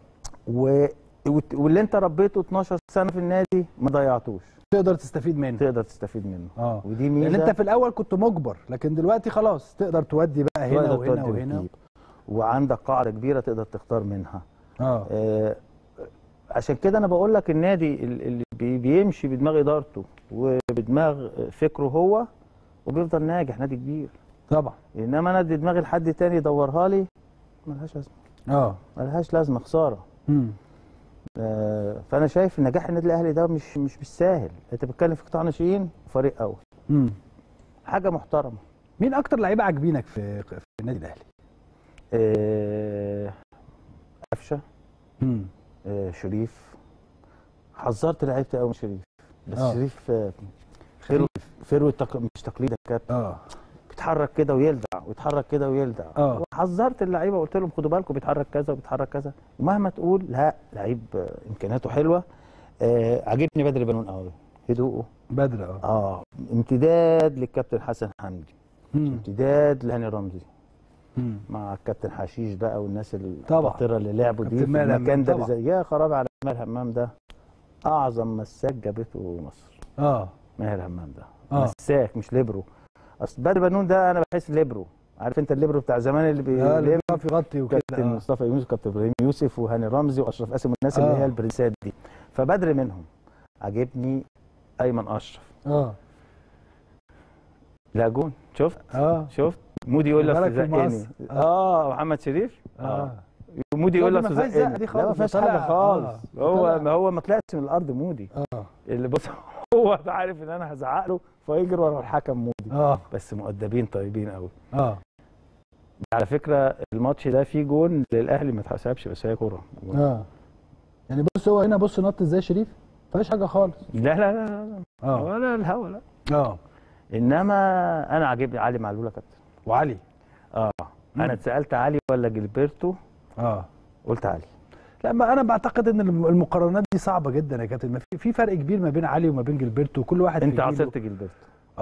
[SPEAKER 2] واللي انت ربيته 12 سنه في النادي ما ضيعتوش.
[SPEAKER 1] تقدر تستفيد منه.
[SPEAKER 2] ودي ميزه.
[SPEAKER 1] لان انت في الاول كنت مجبر، لكن دلوقتي خلاص تقدر تودي بقى هنا وهنا وهنا.
[SPEAKER 2] وعندك قاعده كبيره تقدر تختار منها. عشان كده انا بقول لك النادي اللي بيمشي بدماغ ادارته وبدماغ فكره هو وبيفضل ناجح، نادي كبير
[SPEAKER 1] طبعا.
[SPEAKER 2] انما انا ادي دماغي لحد تاني يدورها لي ملهاش لازمه. ملهاش لازمه، خساره. فانا شايف نجاح النادي الاهلي ده مش بالساهل. انت بتتكلم في قطاع ناشئين وفريق اول. حاجه محترمه.
[SPEAKER 1] مين اكتر لعيبه عاجبينك في النادي الاهلي؟
[SPEAKER 2] قفشه. شريف. حذرت لعيبتي قوي من شريف. بس شريف فروه مش تقليدي يا كابتن. بيتحرك كده ويلدع ويتحرك كده ويلدع. وحذرت اللعيبه وقلت لهم خدوا بالكم بيتحرك كذا وبيتحرك كذا. ومهما تقول لا، لعيب امكانياته حلوه. عجبني بدر بنون قوي. هدوءه
[SPEAKER 1] بدر.
[SPEAKER 2] امتداد للكابتن حسن حمدي. امتداد لهاني رمزي. مع الكابتن حشيش بقى والناس الخطيره اللي لعبوا دي في المكان ده. يا خرابي على ماهر همام ده. اعظم مساك جابته مصر. ماهر همام ده مساك مش ليبرو. اصل بدر بنون ده انا بحس ليبرو. عارف انت الليبرو بتاع زمان اللي بيلم
[SPEAKER 1] في غطي وكده.
[SPEAKER 2] كابتن مصطفى يونس وكابتن ابراهيم يوسف وهاني رمزي واشرف قاسم والناس اللي هي البرنسات دي. فبدر منهم. عجبني ايمن اشرف. لا جون. شفت مودي يقول لك زقني. محمد شريف. مودي يقول لك زقني. لا ما فيهاش حاجه خالص. هو ما طلعش من الارض مودي. اللي بص هو عارف ان انا هزعق له فيجري ورا الحكم مودي. بس مؤدبين طيبين قوي. على فكره الماتش ده فيه جون للاهلي ما اتحسبش، بس هي كوره.
[SPEAKER 1] يعني بص هو هنا بص نط ازاي شريف ما فيهاش حاجه خالص.
[SPEAKER 2] لا ولا الهوا لا. انما انا عاجبني علي معلول يا كابتن.
[SPEAKER 1] وعلي.
[SPEAKER 2] انا اتسالت علي ولا جilberto. قلت علي.
[SPEAKER 1] لا، ما انا بعتقد ان المقارنات دي صعبه جدا يا كابتن. ما في فرق كبير ما بين علي وما بين جilberto، كل واحد
[SPEAKER 2] انت عاصرت جilberto.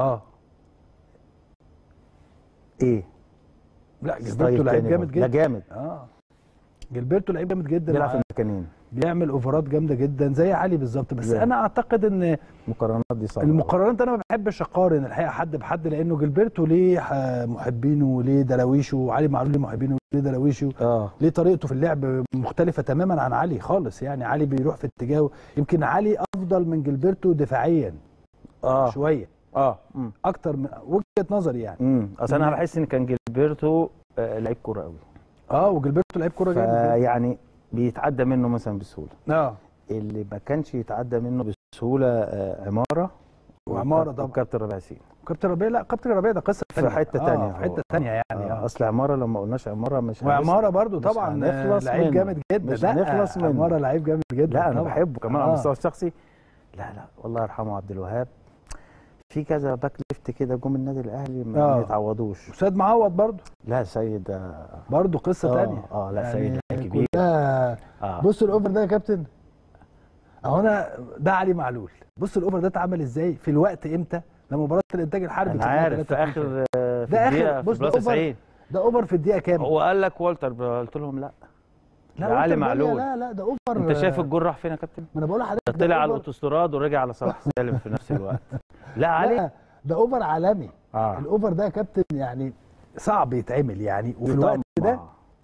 [SPEAKER 1] ايه؟ لا جilberto لعيب جامد جدا.
[SPEAKER 2] ده جامد.
[SPEAKER 1] جilberto لعيب جامد جدا،
[SPEAKER 2] بيلعب في المكانين،
[SPEAKER 1] بيعمل اوفرات جامده جدا زي علي بالظبط. بس انا اعتقد ان
[SPEAKER 2] المقارنات دي صعبه.
[SPEAKER 1] المقارنات انا ما بحبش اقارن الحقيقه حد بحد، لانه جilberto ليه محبينه وليه دراويشه، وعلي معلول ليه محبينه وليه دراويشه. ليه طريقته في اللعب مختلفه تماما عن علي خالص. يعني علي بيروح في اتجاهه، يمكن علي افضل من جilberto دفاعيا شويه اكتر من وجهه نظري يعني.
[SPEAKER 2] اصل انا بحس ان كان جilberto لعيب كوره قوي.
[SPEAKER 1] وجilberto لعيب كوره جامد
[SPEAKER 2] يعني بيتعدى منه مثلا بسهوله. اللي ما كانش يتعدى منه بسهوله عماره.
[SPEAKER 1] وعماره طبعا.
[SPEAKER 2] وكابتن ربيع ياسين.
[SPEAKER 1] كابتن ربيع، لا كابتن ربيع ده قصه ثانيه،
[SPEAKER 2] في حته ثانيه.
[SPEAKER 1] في حته ثانيه يعني.
[SPEAKER 2] اصل عماره لو ما قلناش عماره مش
[SPEAKER 1] وعماره برضو طبعا لعيب جامد جدا.
[SPEAKER 2] مش هنخلص منه.
[SPEAKER 1] عماره لعيب جامد جدا.
[SPEAKER 2] لا انا بحبه كمان على المستوى الشخصي. لا والله يرحمه عبد الوهاب. في كذا باك ليفت كده جم النادي الاهلي ما يتعوضوش.
[SPEAKER 1] وسيد معوض برضو.
[SPEAKER 2] لا سيد
[SPEAKER 1] برضو قصه ثانيه.
[SPEAKER 2] لا
[SPEAKER 1] يعني
[SPEAKER 2] سيد كبير.
[SPEAKER 1] بص الاوفر ده يا كابتن اهو، انا ده علي معلول. بص الاوفر ده اتعمل ازاي في الوقت امتى؟ لما مباراه الانتاج الحربي
[SPEAKER 2] انا عارف في اخر
[SPEAKER 1] ده اخر. بص ده اوفر في الدقيقه كام؟
[SPEAKER 2] هو قال لك والتر، قلت لهم لا علي معلول.
[SPEAKER 1] لا ده اوفر.
[SPEAKER 2] انت شايف الجول راح فين يا كابتن؟
[SPEAKER 1] ما انا بقول لحضرتك
[SPEAKER 2] طلع على الاوتوستراد ورجع على صلاح سالم في نفس الوقت. لا علي
[SPEAKER 1] ده اوفر عالمي. الاوفر ده يا كابتن يعني صعب يتعمل يعني، وفي الوقت ده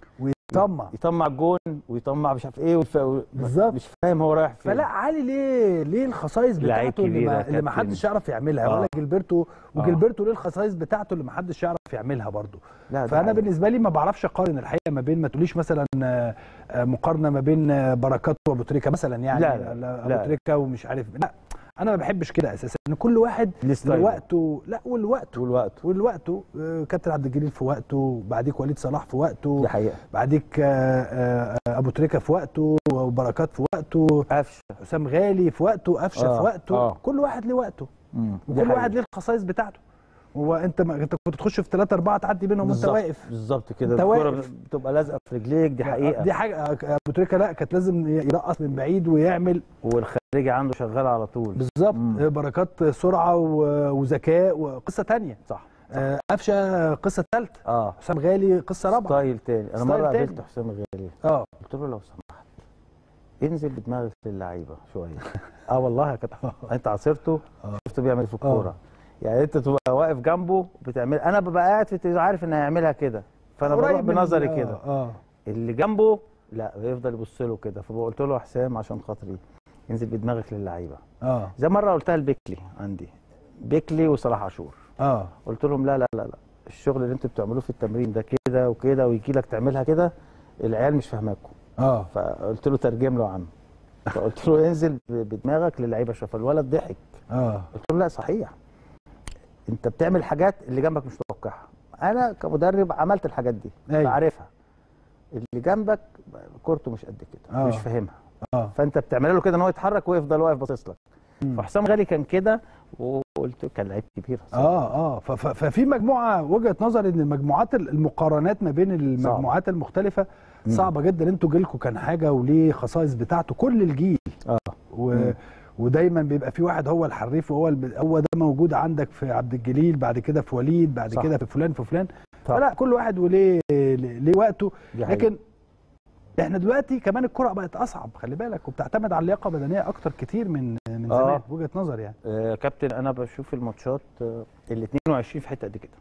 [SPEAKER 1] يطمع
[SPEAKER 2] الجون ويطمع مش عارف ايه
[SPEAKER 1] بالظبط.
[SPEAKER 2] مش فاهم هو رايح فين.
[SPEAKER 1] فلا علي ليه الخصائص بتاعته اللي ما حدش يعرف يعملها. ولا جilberto وجilberto ليه الخصائص بتاعته اللي ما حدش يعرف يعملها برضو. فانا بالنسبه لي ما بعرفش اقارن الحقيقه ما بين، ما تقوليش مثلا مقارنه ما بين بركات وابو تريكه مثلا يعني.
[SPEAKER 2] لا
[SPEAKER 1] ابو تريكه ومش عارف. لا انا ما بحبش كده اساسا، ان كل واحد لوقته. لا والوقت كابتن عبد الجليل في وقته، بعديك وليد صلاح في وقته،
[SPEAKER 2] دي حقيقه،
[SPEAKER 1] بعديك ابو تريكه في وقته، وبركات في وقته،
[SPEAKER 2] قفشه،
[SPEAKER 1] حسام غالي في وقته، قفشه في وقته. كل واحد له وقته، وكل واحد له الخصائص بتاعته. هو انت كنت تخش في 3 4 تعدي بينهم وانت واقف
[SPEAKER 2] بالظبط كده. الكوره بتبقى لازقه في رجليك. دي حقيقه.
[SPEAKER 1] دي حاجه. ابو تريكه لا كانت لازم يرقص من بعيد ويعمل،
[SPEAKER 2] والخارجي عنده شغال على طول.
[SPEAKER 1] بالظبط. بركات سرعه وذكاء وقصه ثانيه.
[SPEAKER 2] صح.
[SPEAKER 1] قفشه قصه ثالثه. حسام غالي قصه رابعه،
[SPEAKER 2] ستايل ثاني. انا مره قابلت حسام غالي قلت له لو سمحت انزل بدماغك للعيبه شويه. والله يا كابتن انت عاصرته، شفته بيعمل في الكوره. يعني انت تبقى واقف جنبه بتعمل، انا ببقى قاعد في عارف ان هيعملها كده، فانا بروح بنظري كده. اللي جنبه لا بيفضل يبص له كده. فقلت له يا حسام عشان خاطري انزل بدماغك للعيبه. زي مره قلتها لبيكلي، عندي بيكلي وصلاح عاشور. قلت لهم لا الشغل اللي انتوا بتعملوه في التمرين ده كده وكده، ويجي لك تعملها كده، العيال مش فاهماكم. فقلت له ترجم له عنه. فقلت له انزل بدماغك للعيبه. شوف الولد ضحك. قلت له لا صحيح، انت بتعمل حاجات اللي جنبك مش متوقعها. انا كمدرب عملت الحاججات دي بعرفها. اللي جنبك كورته مش قد كده، مش فاهمها. فانت بتعمل له كده ان هو يتحرك ويفضل واقف باصص لك. فحسام غالي كان كده، وقلت كان لعيب كبير.
[SPEAKER 1] ففي مجموعه، وجهه نظري ان المجموعات، المقارنات ما بين المجموعات المختلفه صعبه جدا. انتوا جيلكم كان حاجه وليه خصائص بتاعته، كل الجيل. ودايما بيبقى في واحد هو الحريف، وهو ده موجود عندك في عبد الجليل، بعد كده في وليد، بعد كده في فلان في فلان. فلا كل واحد وليه وقته. لكن احنا دلوقتي كمان الكرة بقت اصعب، خلي بالك، وبتعتمد على اللياقه البدنيه اكتر كتير من زمان. وجهه نظر يعني.
[SPEAKER 2] كابتن انا بشوف الماتشات ال 22 في حته قد كده.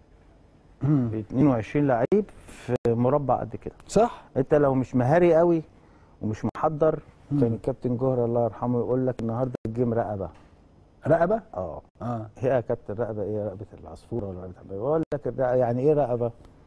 [SPEAKER 2] 22 لعيب في مربع قد كده.
[SPEAKER 1] صح.
[SPEAKER 2] انت لو مش مهاري قوي ومش محضر، كان الكابتن جوهر الله يرحمه يقول لك النهارده الجيم رقبه.
[SPEAKER 1] رقبه؟
[SPEAKER 2] هي يا كابتن رقبه ايه؟ رقبه العصفوره ولا رقبه الحبايب؟ يقول لك يعني ايه رقبه؟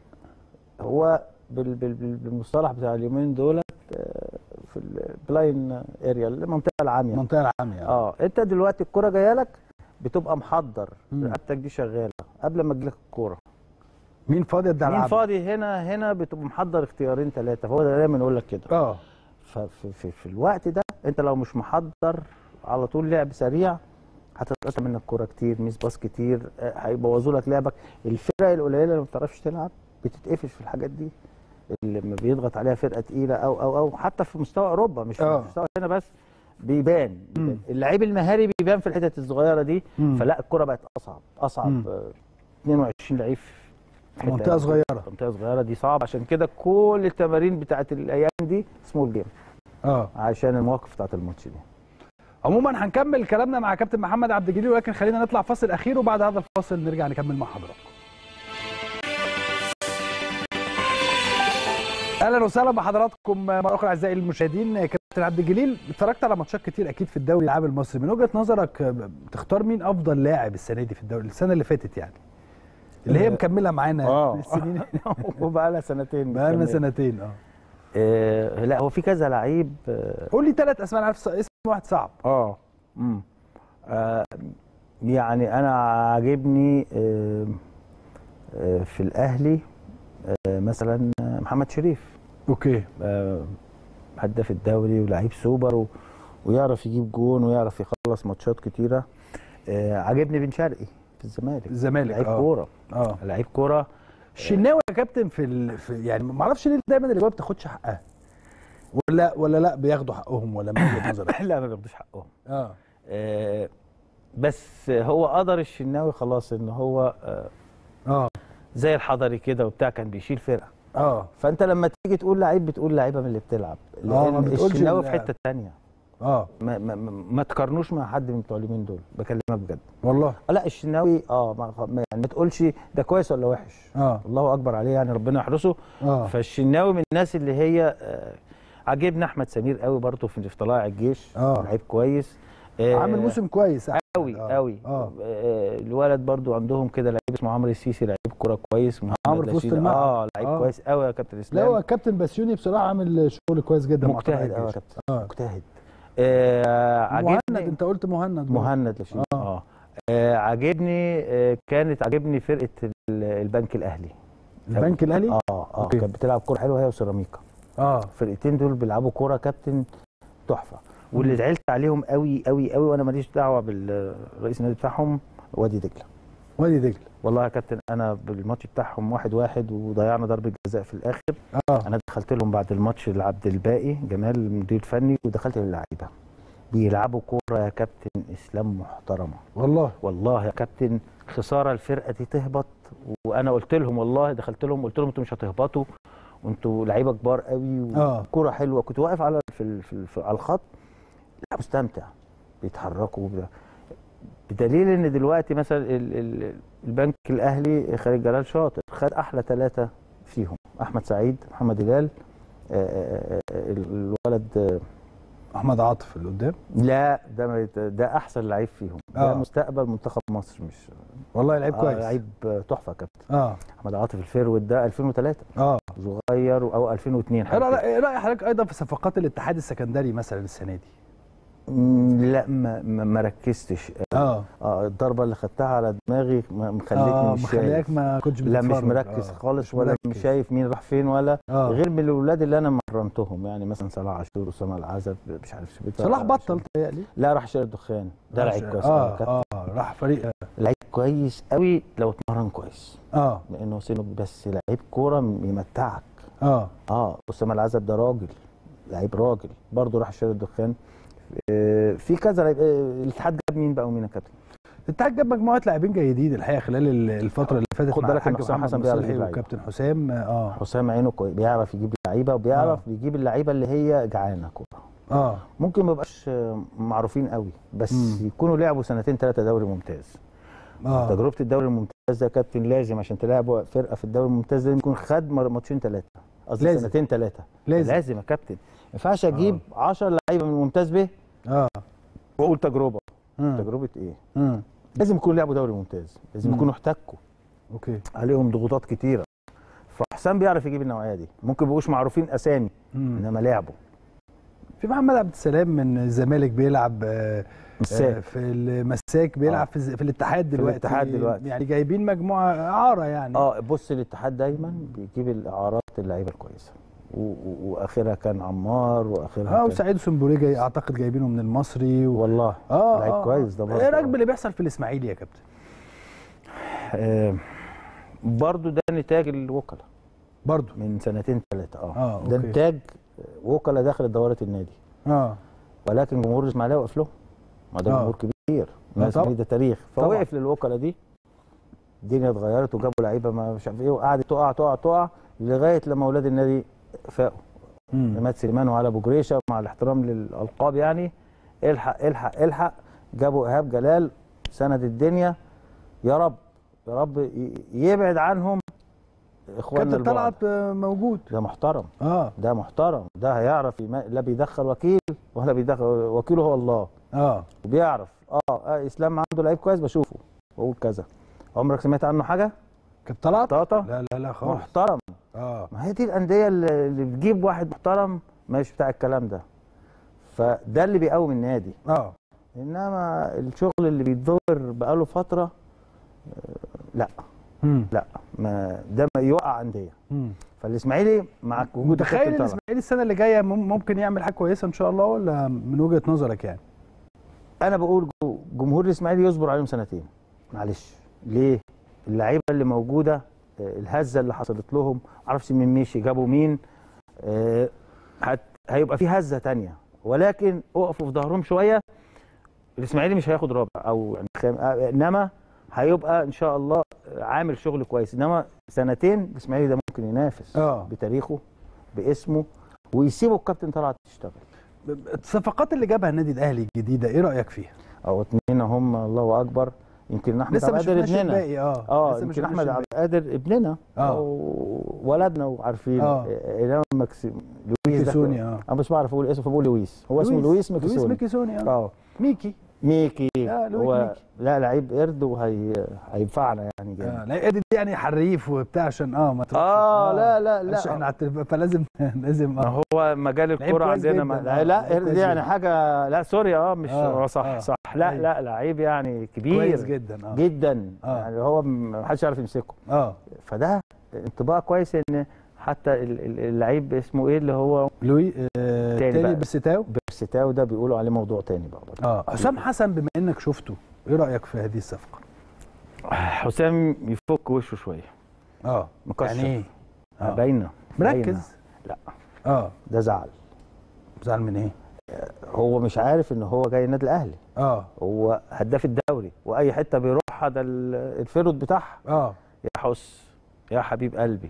[SPEAKER 2] هو بالمصطلح بتاع اليومين دولت في البلاين اريا، المنطقه العاميه.
[SPEAKER 1] المنطقه العاميه.
[SPEAKER 2] انت دلوقتي الكوره جايه لك، بتبقى محضر، رقبتك دي شغاله قبل ما تجيلك الكوره.
[SPEAKER 1] مين فاضي ادي
[SPEAKER 2] مين فاضي هنا بتبقى محضر اختيارين 3. فهو ده دايما يقول لك كده. ففي الوقت ده انت لو مش محضر على طول لعب سريع، هتتقطع منك كوره كتير، ميس باص كتير، هيبوظوا لك لعبك. الفرق القليله اللي ما بتعرفش تلعب بتتقفش في الحاجات دي. اللي لما بيضغط عليها فرقه تقيله او حتى في مستوى اوروبا، مش في مستوى هنا بس، بيبان اللعيب المهاري بيبان في الحتت الصغيره دي. فلا الكره بقت اصعب 22 لعيب في
[SPEAKER 1] منطقه صغيره،
[SPEAKER 2] منطقه صغيره دي صعب. عشان كده كل التمارين بتاعت الايام دي سمول جيم عشان المواقف بتاعت الماتش دي.
[SPEAKER 1] عموما هنكمل كلامنا مع كابتن محمد عبد الجليل، ولكن خلينا نطلع فاصل اخير وبعد هذا الفاصل نرجع نكمل مع حضراتكم. اهلا وسهلا بحضراتكم مره اخرى اعزائي المشاهدين. كابتن عبد الجليل، اتفرجت على ماتشات كتير اكيد في الدوري العام المصري، من وجهه نظرك تختار مين افضل لاعب السنه دي في الدوري، السنه اللي فاتت يعني اللي هي مكمله معانا السنين
[SPEAKER 2] وبقى لها سنتين، لا هو في كذا لعيب.
[SPEAKER 1] قول لي 3 اسماء، انا عارف اسم واحد صعب.
[SPEAKER 2] يعني انا عاجبني في الاهلي مثلا محمد شريف.
[SPEAKER 1] اوكي.
[SPEAKER 2] هداف الدوري ولاعيب سوبر ويعرف يجيب جون ويعرف يخلص ماتشات كتيره. عاجبني بن شرقي في الزمالك لعيب كوره. لعيب كوره.
[SPEAKER 1] الشناوي يا كابتن في يعني ما اعرفش ليه دايما اللي ما بتاخدش حقها، ولا لا بياخدوا حقهم، ولا من وجهه نظرك؟
[SPEAKER 2] لا ما بياخدوش حقهم. بس هو قدر الشناوي خلاص ان هو زي الحضري كده وبتاع، كان بيشيل فرقه. فانت لما تيجي تقول لعيب بتقول لعيبه من اللي بتلعب، لان الشناوي في حته ثانيه. ما تقارنوش مع حد من بتوع اليومين دول، بكلمك بجد
[SPEAKER 1] والله.
[SPEAKER 2] لا الشناوي يعني ما تقولش ده كويس ولا وحش. الله اكبر عليه، يعني ربنا يحرسه. فالشناوي من الناس اللي هي عاجبني. احمد سمير قوي برضه في طلائع الجيش، لعيب كويس،
[SPEAKER 1] عامل موسم كويس
[SPEAKER 2] قوي. الولد برضو عندهم كده لعيب اسمه عمرو السيسي، لعيب كوره كويس.
[SPEAKER 1] عمرو في وسط الملعب
[SPEAKER 2] لعيب كويس قوي يا كابتن اسلام.
[SPEAKER 1] لا هو كابتن باسيوني بصراحه عامل شغل كويس جدا،
[SPEAKER 2] مجتهد قوي يا كابتن. مجتهد.
[SPEAKER 1] عاجبني مهند، انت قلت مهند
[SPEAKER 2] لشيء. عاجبني فرقه البنك الاهلي.
[SPEAKER 1] البنك الاهلي
[SPEAKER 2] كانت بتلعب كوره حلوه هي وسيراميكا. الفرقتين دول بيلعبوا كوره كابتن تحفه. واللي زعلت عليهم قوي قوي قوي وانا ماليش دعوه بالرئيس النادي بتاعهم، وادي دجله. والله يا كابتن انا بالماتش بتاعهم 1-1 وضيعنا ضربه جزاء في الاخر. انا دخلت لهم بعد الماتش لعبد الباقي جمال المدير الفني، ودخلت للعيبه بيلعبوا كوره يا كابتن اسلام محترمه. والله يا كابتن، خساره الفرقه دي تهبط. وانا قلت لهم والله، دخلت لهم قلت لهم انتوا مش هتهبطوا وانتوا لعيبه كبار قوي وكوره حلوه. كنت واقف على على الخط مستمتع، بيتحركوا بدليل ان دلوقتي مثلا البنك الاهلي خالد جلال شاطر خد احلى 3 فيهم، احمد سعيد، محمد هلال، الولد
[SPEAKER 1] احمد عاطف اللي قدام.
[SPEAKER 2] لا ده احسن لعيب فيهم. ده مستقبل منتخب مصر. مش
[SPEAKER 1] والله لعيب كويس،
[SPEAKER 2] لعيب تحفه يا كابتن. احمد عاطف الفيرود ده 2003 صغير او 2002 حاجه.
[SPEAKER 1] ايه راي حضرتك ايضا في صفقات الاتحاد السكندري مثلا السنه دي؟
[SPEAKER 2] لا ما ركزتش. الضربه اللي خدتها على دماغي مخليتني مش شايف.
[SPEAKER 1] ما كنتش
[SPEAKER 2] لا مش مركز خالص، ولا مش شايف مين راح فين، ولا غير من الاولاد اللي انا مرنتهم، يعني مثلا صلاح عاشور، اسامه العزب، مش عارف
[SPEAKER 1] صلاح بطل تهيألي.
[SPEAKER 2] لا راح شارع الدخان، ده لعيب كويس.
[SPEAKER 1] راح فريق
[SPEAKER 2] لعيب كويس قوي لو اتمرن كويس. لانه سنه بس لعيب كوره يمتعك. اسامه العزب ده لعيب راجل برضه، راح شارع الدخان. في كذا. الاتحاد جاب مين بقى ومين يا كابتن؟
[SPEAKER 1] الاتحاد جاب مجموعه لاعبين جيدين الحقيقه خلال الفتره اللي فاتت.
[SPEAKER 2] خد بالك ان حسام حسن بيعرف يجيب
[SPEAKER 1] وكابتن حسام.
[SPEAKER 2] حسام عينه كويس، بيعرف يجيب لعيبه وبيعرف يجيب اللعيبه اللي هي جعانه كوره. ممكن ما يبقاش معروفين قوي، بس يكونوا لعبوا 2-3 دوري ممتاز. تجربه الدوري الممتاز يا كابتن لازم عشان تلعب فرقه في الدوري الممتاز لازم يكون خد 2-3 قصدي 2-3 لازم يا كابتن. ما ينفعش اجيب 10 لعيبه من الممتاز ب واقول تجربه. تجربه ايه؟ لازم يكونوا لعبوا دوري ممتاز، لازم يكونوا احتكوا عليهم ضغوطات كتيره. فحسام بيعرف يجيب النوعيه دي، ممكن ما يبقوش معروفين اسامي انما لعبوا.
[SPEAKER 1] في محمد عبد السلام من الزمالك بيلعب في المساك، بيلعب في الاتحاد دلوقتي. يعني جايبين مجموعه اعاره يعني.
[SPEAKER 2] بص الاتحاد دايما بيجيب الاعارات اللعيبه الكويسه، واخرها كان عمار، واخرها
[SPEAKER 1] وسعيد سمبولي اعتقد جايبينه من المصري
[SPEAKER 2] والله لعيب كويس ده برضه.
[SPEAKER 1] ايه رايك باللي بيحصل في الاسماعيلي يا كابتن؟
[SPEAKER 2] برضه ده نتاج الوكلاء.
[SPEAKER 1] برضه
[SPEAKER 2] من سنتين 3
[SPEAKER 1] أوكي.
[SPEAKER 2] ده انتاج وكلاء داخل دوره النادي. ولكن جمهور الاسماعيليه وقف له، ما ده جمهور كبير، ده تاريخ، فوقف للوكلاء دي. الدنيا اتغيرت وجابوا لعيبه ما مش عارف ايه، وقعدت تقع لغايه لما اولاد النادي فاقوا. عماد سليمان وعلي ابو جريشه، مع الاحترام للالقاب يعني، الحق جابوا ايهاب جلال سند الدنيا. يا رب يبعد عنهم اخواننا
[SPEAKER 1] كابتن طلعت موجود،
[SPEAKER 2] ده محترم. ده محترم، ده هيعرف لا بيدخل وكيل ولا بيدخل وكيله هو الله. وبيعرف اسلام عنده لعيب كويس بشوفه واقول كذا. عمرك سمعت عنه حاجه؟
[SPEAKER 1] كابتن طلعت؟
[SPEAKER 2] لا
[SPEAKER 1] لا لا خالص.
[SPEAKER 2] محترم. ما هي دي الانديه اللي بتجيب واحد محترم مش بتاع الكلام ده، فده اللي بيقوم النادي. انما الشغل اللي بيتدور بقاله فتره لا لا، ما ده ما يوقع انديه. فالاسماعيلي معاك وجود.
[SPEAKER 1] متخيل الاسماعيلي السنه اللي جايه ممكن يعمل حاجه كويسه ان شاء الله، ولا من وجهه نظرك يعني؟
[SPEAKER 2] انا بقول جمهور الاسماعيلي يصبر عليهم سنتين معلش. ليه؟ اللعيبه اللي موجوده، الهزه اللي حصلت لهم، معرفش مين مشي جابوا مين، هيبقى في هزه ثانيه، ولكن اقفوا في ظهرهم شويه. الاسماعيلي مش هياخد رابع او انما هيبقى ان شاء الله عامل شغل كويس. انما سنتين الاسماعيلي ده ممكن ينافس بتاريخه باسمه ويسيبوا الكابتن طلعت يشتغل.
[SPEAKER 1] الصفقات اللي جابها النادي الاهلي الجديده ايه رايك فيها؟
[SPEAKER 2] اتنين هم الله اكبر. يمكن احمد عبد القادر ابننا. يمكن احمد عبد القادر ابننا ولدنا وعارفين. انما لويس
[SPEAKER 1] ميكيسوني.
[SPEAKER 2] انا مش بعرف اقول اسمه فبقول لويس. هو اسمه لويس ميكيسوني.
[SPEAKER 1] لويس ميكيسوني. ميكي.
[SPEAKER 2] هو لا لعيب قرد وهينفعنا يعني جامد.
[SPEAKER 1] لا قرد دي يعني حريف وبتاع عشان ما تروحش.
[SPEAKER 2] لا
[SPEAKER 1] احنا فلازم
[SPEAKER 2] هو مجال الكوره عندنا لا قرد دي يعني حاجه. لا سوري مش صح. لا لعيب يعني كبير
[SPEAKER 1] كويس جدا
[SPEAKER 2] جدا. يعني هو ما حدش يعرف يمسكه. فده انطباع كويس ان حتى اللعيب اسمه ايه اللي هو
[SPEAKER 1] تاني
[SPEAKER 2] بيرستاو ده بيقولوا عليه موضوع تاني بقى.
[SPEAKER 1] حسام حسن بما انك شفته ايه رايك في هذه الصفقه؟
[SPEAKER 2] حسام يفك وشه شويه. مكشر
[SPEAKER 1] يعني ايه؟
[SPEAKER 2] باينه
[SPEAKER 1] مركز.
[SPEAKER 2] لا ده زعل
[SPEAKER 1] من ايه؟
[SPEAKER 2] هو مش عارف ان هو جاي النادي الاهلي. هو هداف الدوري واي حته بيروحها ده الفيرود بتاعها. يا حس يا حبيب قلبي،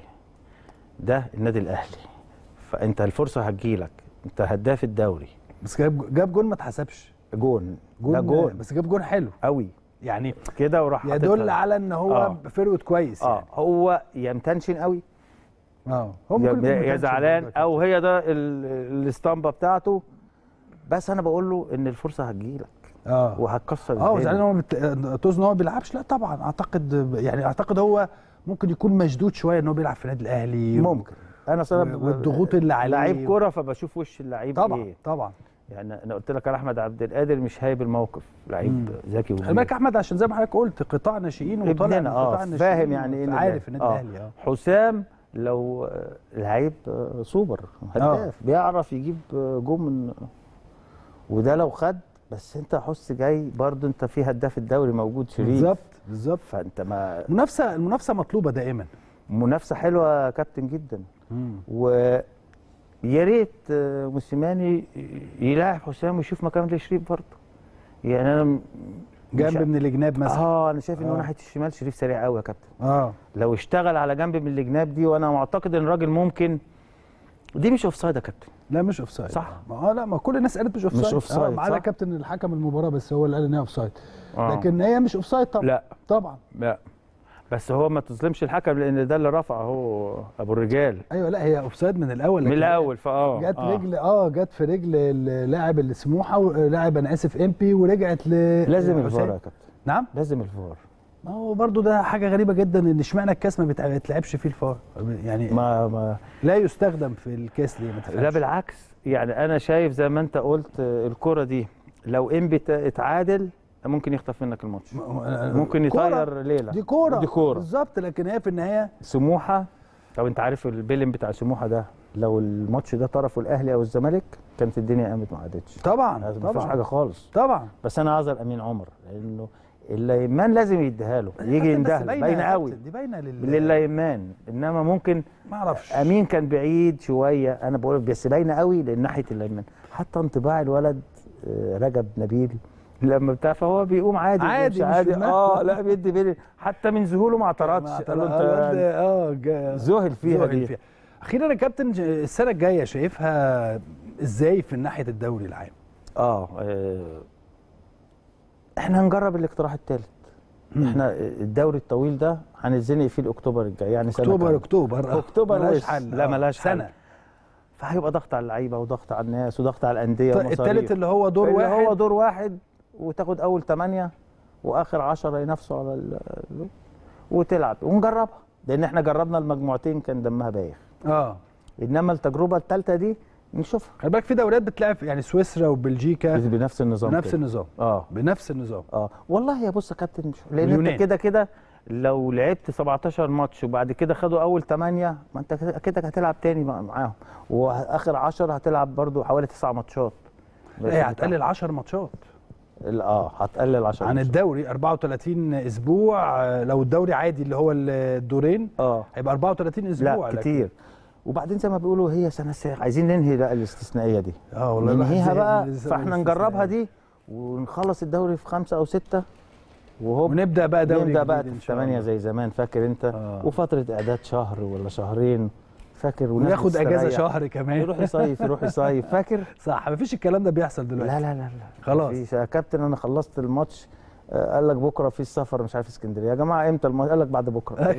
[SPEAKER 2] ده النادي الاهلي، فانت الفرصه هتجيلك، انت هداف الدوري.
[SPEAKER 1] بس جاب جون ما اتحسبش.
[SPEAKER 2] جون
[SPEAKER 1] بس جاب جون حلو
[SPEAKER 2] قوي
[SPEAKER 1] يعني
[SPEAKER 2] كده وراح
[SPEAKER 1] يدل على ان هو فيرود كويس يعني.
[SPEAKER 2] هو يا متنشن قوي
[SPEAKER 1] هو
[SPEAKER 2] يا زعلان او هي ده الاسطمبه بتاعته. بس انا بقول له ان الفرصه هتجيلك وهتكسر
[SPEAKER 1] زعلان هو توزن هو ما بيلعبش. لا طبعا اعتقد هو ممكن يكون مشدود شويه ان هو بيلعب في النادي الاهلي.
[SPEAKER 2] ممكن. انا
[SPEAKER 1] والضغوط اللي عليه
[SPEAKER 2] لعيب كوره فبشوف وش اللعيب
[SPEAKER 1] طبعا
[SPEAKER 2] يعني. انا قلت لك على احمد عبد القادر مش هايب الموقف، لعيب ذكي
[SPEAKER 1] خلي بالك احمد عشان زي ما حضرتك قلت قطاع ناشئين وطالع من قطاع الناشئين
[SPEAKER 2] فاهم يعني ايه
[SPEAKER 1] عارف النادي الاهلي.
[SPEAKER 2] حسام لو لعيب سوبر هداف بيعرف يجيب جون من، وده لو خد. بس انت حس جاي برضو انت في هداف الدوري موجود شريف.
[SPEAKER 1] بالظبط.
[SPEAKER 2] فانت ما
[SPEAKER 1] المنافسه مطلوبه دائما.
[SPEAKER 2] منافسه حلوه يا كابتن جدا. ويا ريت موسيماني يلاعب حسام ويشوف مكان لشريف برضه. يعني انا
[SPEAKER 1] جنب من الجناب مثلا.
[SPEAKER 2] انا شايف انه ناحيه الشمال شريف سريع قوي يا كابتن. لو اشتغل على جنب من الجناب دي، وانا معتقد ان الراجل ممكن. دي مش اوفسايد يا كابتن.
[SPEAKER 1] لا مش اوفسايد
[SPEAKER 2] صح.
[SPEAKER 1] ما كل الناس قالت مش اوفسايد. ما عدا كابتن الحكم المباراه بس هو اللي قال ان هي اوفسايد. لكن هي مش اوفسايد طبعا.
[SPEAKER 2] لا
[SPEAKER 1] طبعا.
[SPEAKER 2] لا بس هو ما تظلمش الحكم لان ده اللي رفع هو ابو الرجال.
[SPEAKER 1] ايوه لا هي اوفسايد من الاول.
[SPEAKER 2] من الاول
[SPEAKER 1] جت رجل جت في رجل اللاعب اللي سموحه ولاعب انا اسف امبي ورجعت
[SPEAKER 2] لازم الفار يا كابتن.
[SPEAKER 1] نعم
[SPEAKER 2] لازم الفار.
[SPEAKER 1] ما هو برضه ده حاجه غريبه جدا ان اشمعنى الكاس ما بيتلعبش فيه الفار يعني.
[SPEAKER 2] ما
[SPEAKER 1] لا يستخدم في الكاس ليه؟ ما تفهمش.
[SPEAKER 2] لا بالعكس يعني انا شايف زي ما انت قلت الكره دي لو امبي اتعادل ممكن يخطف منك الماتش. ممكن يطير ليله.
[SPEAKER 1] دي كوره
[SPEAKER 2] بالظبط.
[SPEAKER 1] لكن هي في النهايه
[SPEAKER 2] سموحه. لو انت عارف البيلم بتاع سموحه ده لو الماتش ده طرفه الاهلي او الزمالك كانت الدنيا قامت ما عادتش.
[SPEAKER 1] طبعا
[SPEAKER 2] ما فيش حاجه خالص.
[SPEAKER 1] طبعا.
[SPEAKER 2] بس انا عذر امين عمر لانه الليمان لازم يديها له، يجي يندهله، باينه قوي
[SPEAKER 1] دي باينه
[SPEAKER 2] لليمان. انما ممكن
[SPEAKER 1] ما اعرفش
[SPEAKER 2] امين كان بعيد شويه، انا بقول بس باينه قوي لناحيه الليمان. حتى انطباع الولد رجب نبيل لما بتاع، فهو بيقوم عادي
[SPEAKER 1] مش
[SPEAKER 2] لا بيدي حتى من ذهوله ما اعترضش، قال له انت ذهل فيها دي.
[SPEAKER 1] اخيرا يا كابتن، السنه الجايه شايفها ازاي في ناحيه الدوري العام؟
[SPEAKER 2] احنا هنجرب الاقتراح الثالث. احنا الدوري الطويل ده هنتزنق فيه الاكتوبر الجاي، يعني سنه اكتوبر
[SPEAKER 1] ملهاش حل.
[SPEAKER 2] لا ملهاش حل
[SPEAKER 1] سنه،
[SPEAKER 2] فهيبقى ضغط على اللعيبه وضغط على الناس وضغط على الانديه
[SPEAKER 1] الثالث اللي هو دور واحد،
[SPEAKER 2] اللي هو دور واحد، وتاخد اول 8 واخر 10 ينافسوا على وتلعب ونجربها، لان احنا جربنا المجموعتين كان دمها بايخ. انما التجربه الثالثه دي نشوفها.
[SPEAKER 1] خلي بالك في دوريات بتلعب يعني سويسرا وبلجيكا
[SPEAKER 2] بنفس النظام
[SPEAKER 1] بنفس النظام.
[SPEAKER 2] والله يا بص يا كابتن، لان انت كده لو لعبت 17 ماتش وبعد كده خدوا اول 8، ما انت كده هتلعب تاني معاهم، واخر 10 هتلعب برضو حوالي 9 ماتشات.
[SPEAKER 1] لا هتقلل 10 ماتشات.
[SPEAKER 2] هتقلل 10
[SPEAKER 1] عن الدوري 34 اسبوع. لو الدوري عادي اللي هو الدورين هيبقى 34 اسبوع.
[SPEAKER 2] لا كتير. وبعدين زي ما بيقولوا هي سنه عايزين ننهي بقى الاستثنائيه دي.
[SPEAKER 1] والله
[SPEAKER 2] ننهيها بقى، فاحنا نجربها دي ونخلص الدوري في 5 أو 6
[SPEAKER 1] ونبدا بقى دوري
[SPEAKER 2] نبدا بقى في 8 زي زمان، فاكر انت؟ وفتره اعداد شهر ولا شهرين، فاكر؟
[SPEAKER 1] وناخد اجازه شهر كمان،
[SPEAKER 2] يروح يصيف فاكر؟
[SPEAKER 1] صح، مفيش الكلام ده بيحصل دلوقتي.
[SPEAKER 2] لا
[SPEAKER 1] خلاص
[SPEAKER 2] يا كابتن، انا خلصت الماتش قال لك بكره في السفر مش عارف اسكندريه. يا جماعه امتى الماتش؟ قال لك بعد بكره.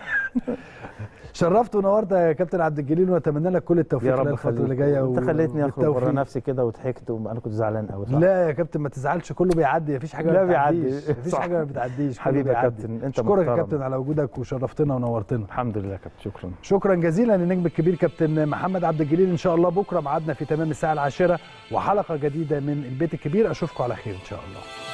[SPEAKER 1] شرفت ونورت يا كابتن عبد الجليل، واتمنى لك كل التوفيق خلال الفتره اللي جايه.
[SPEAKER 2] انت خليتني اخرج بره نفسي كده وضحكت، وانا كنت زعلان قوي.
[SPEAKER 1] لا يا كابتن ما تزعلش، كله بيعدي، مفيش حاجه ما بتعديش. مفيش حاجه ما بتعديش
[SPEAKER 2] حبيبي يا كابتن، انت
[SPEAKER 1] اشكرك يا كابتن على وجودك وشرفتنا ونورتنا.
[SPEAKER 2] الحمد لله يا كابتن،
[SPEAKER 1] شكرا جزيلا للنجم الكبير كابتن محمد عبد الجليل. ان شاء الله بكره ميعادنا في تمام الساعه 10 وحلقه جديده من البيت الكبير. اشوفكم على خير ان شاء الله.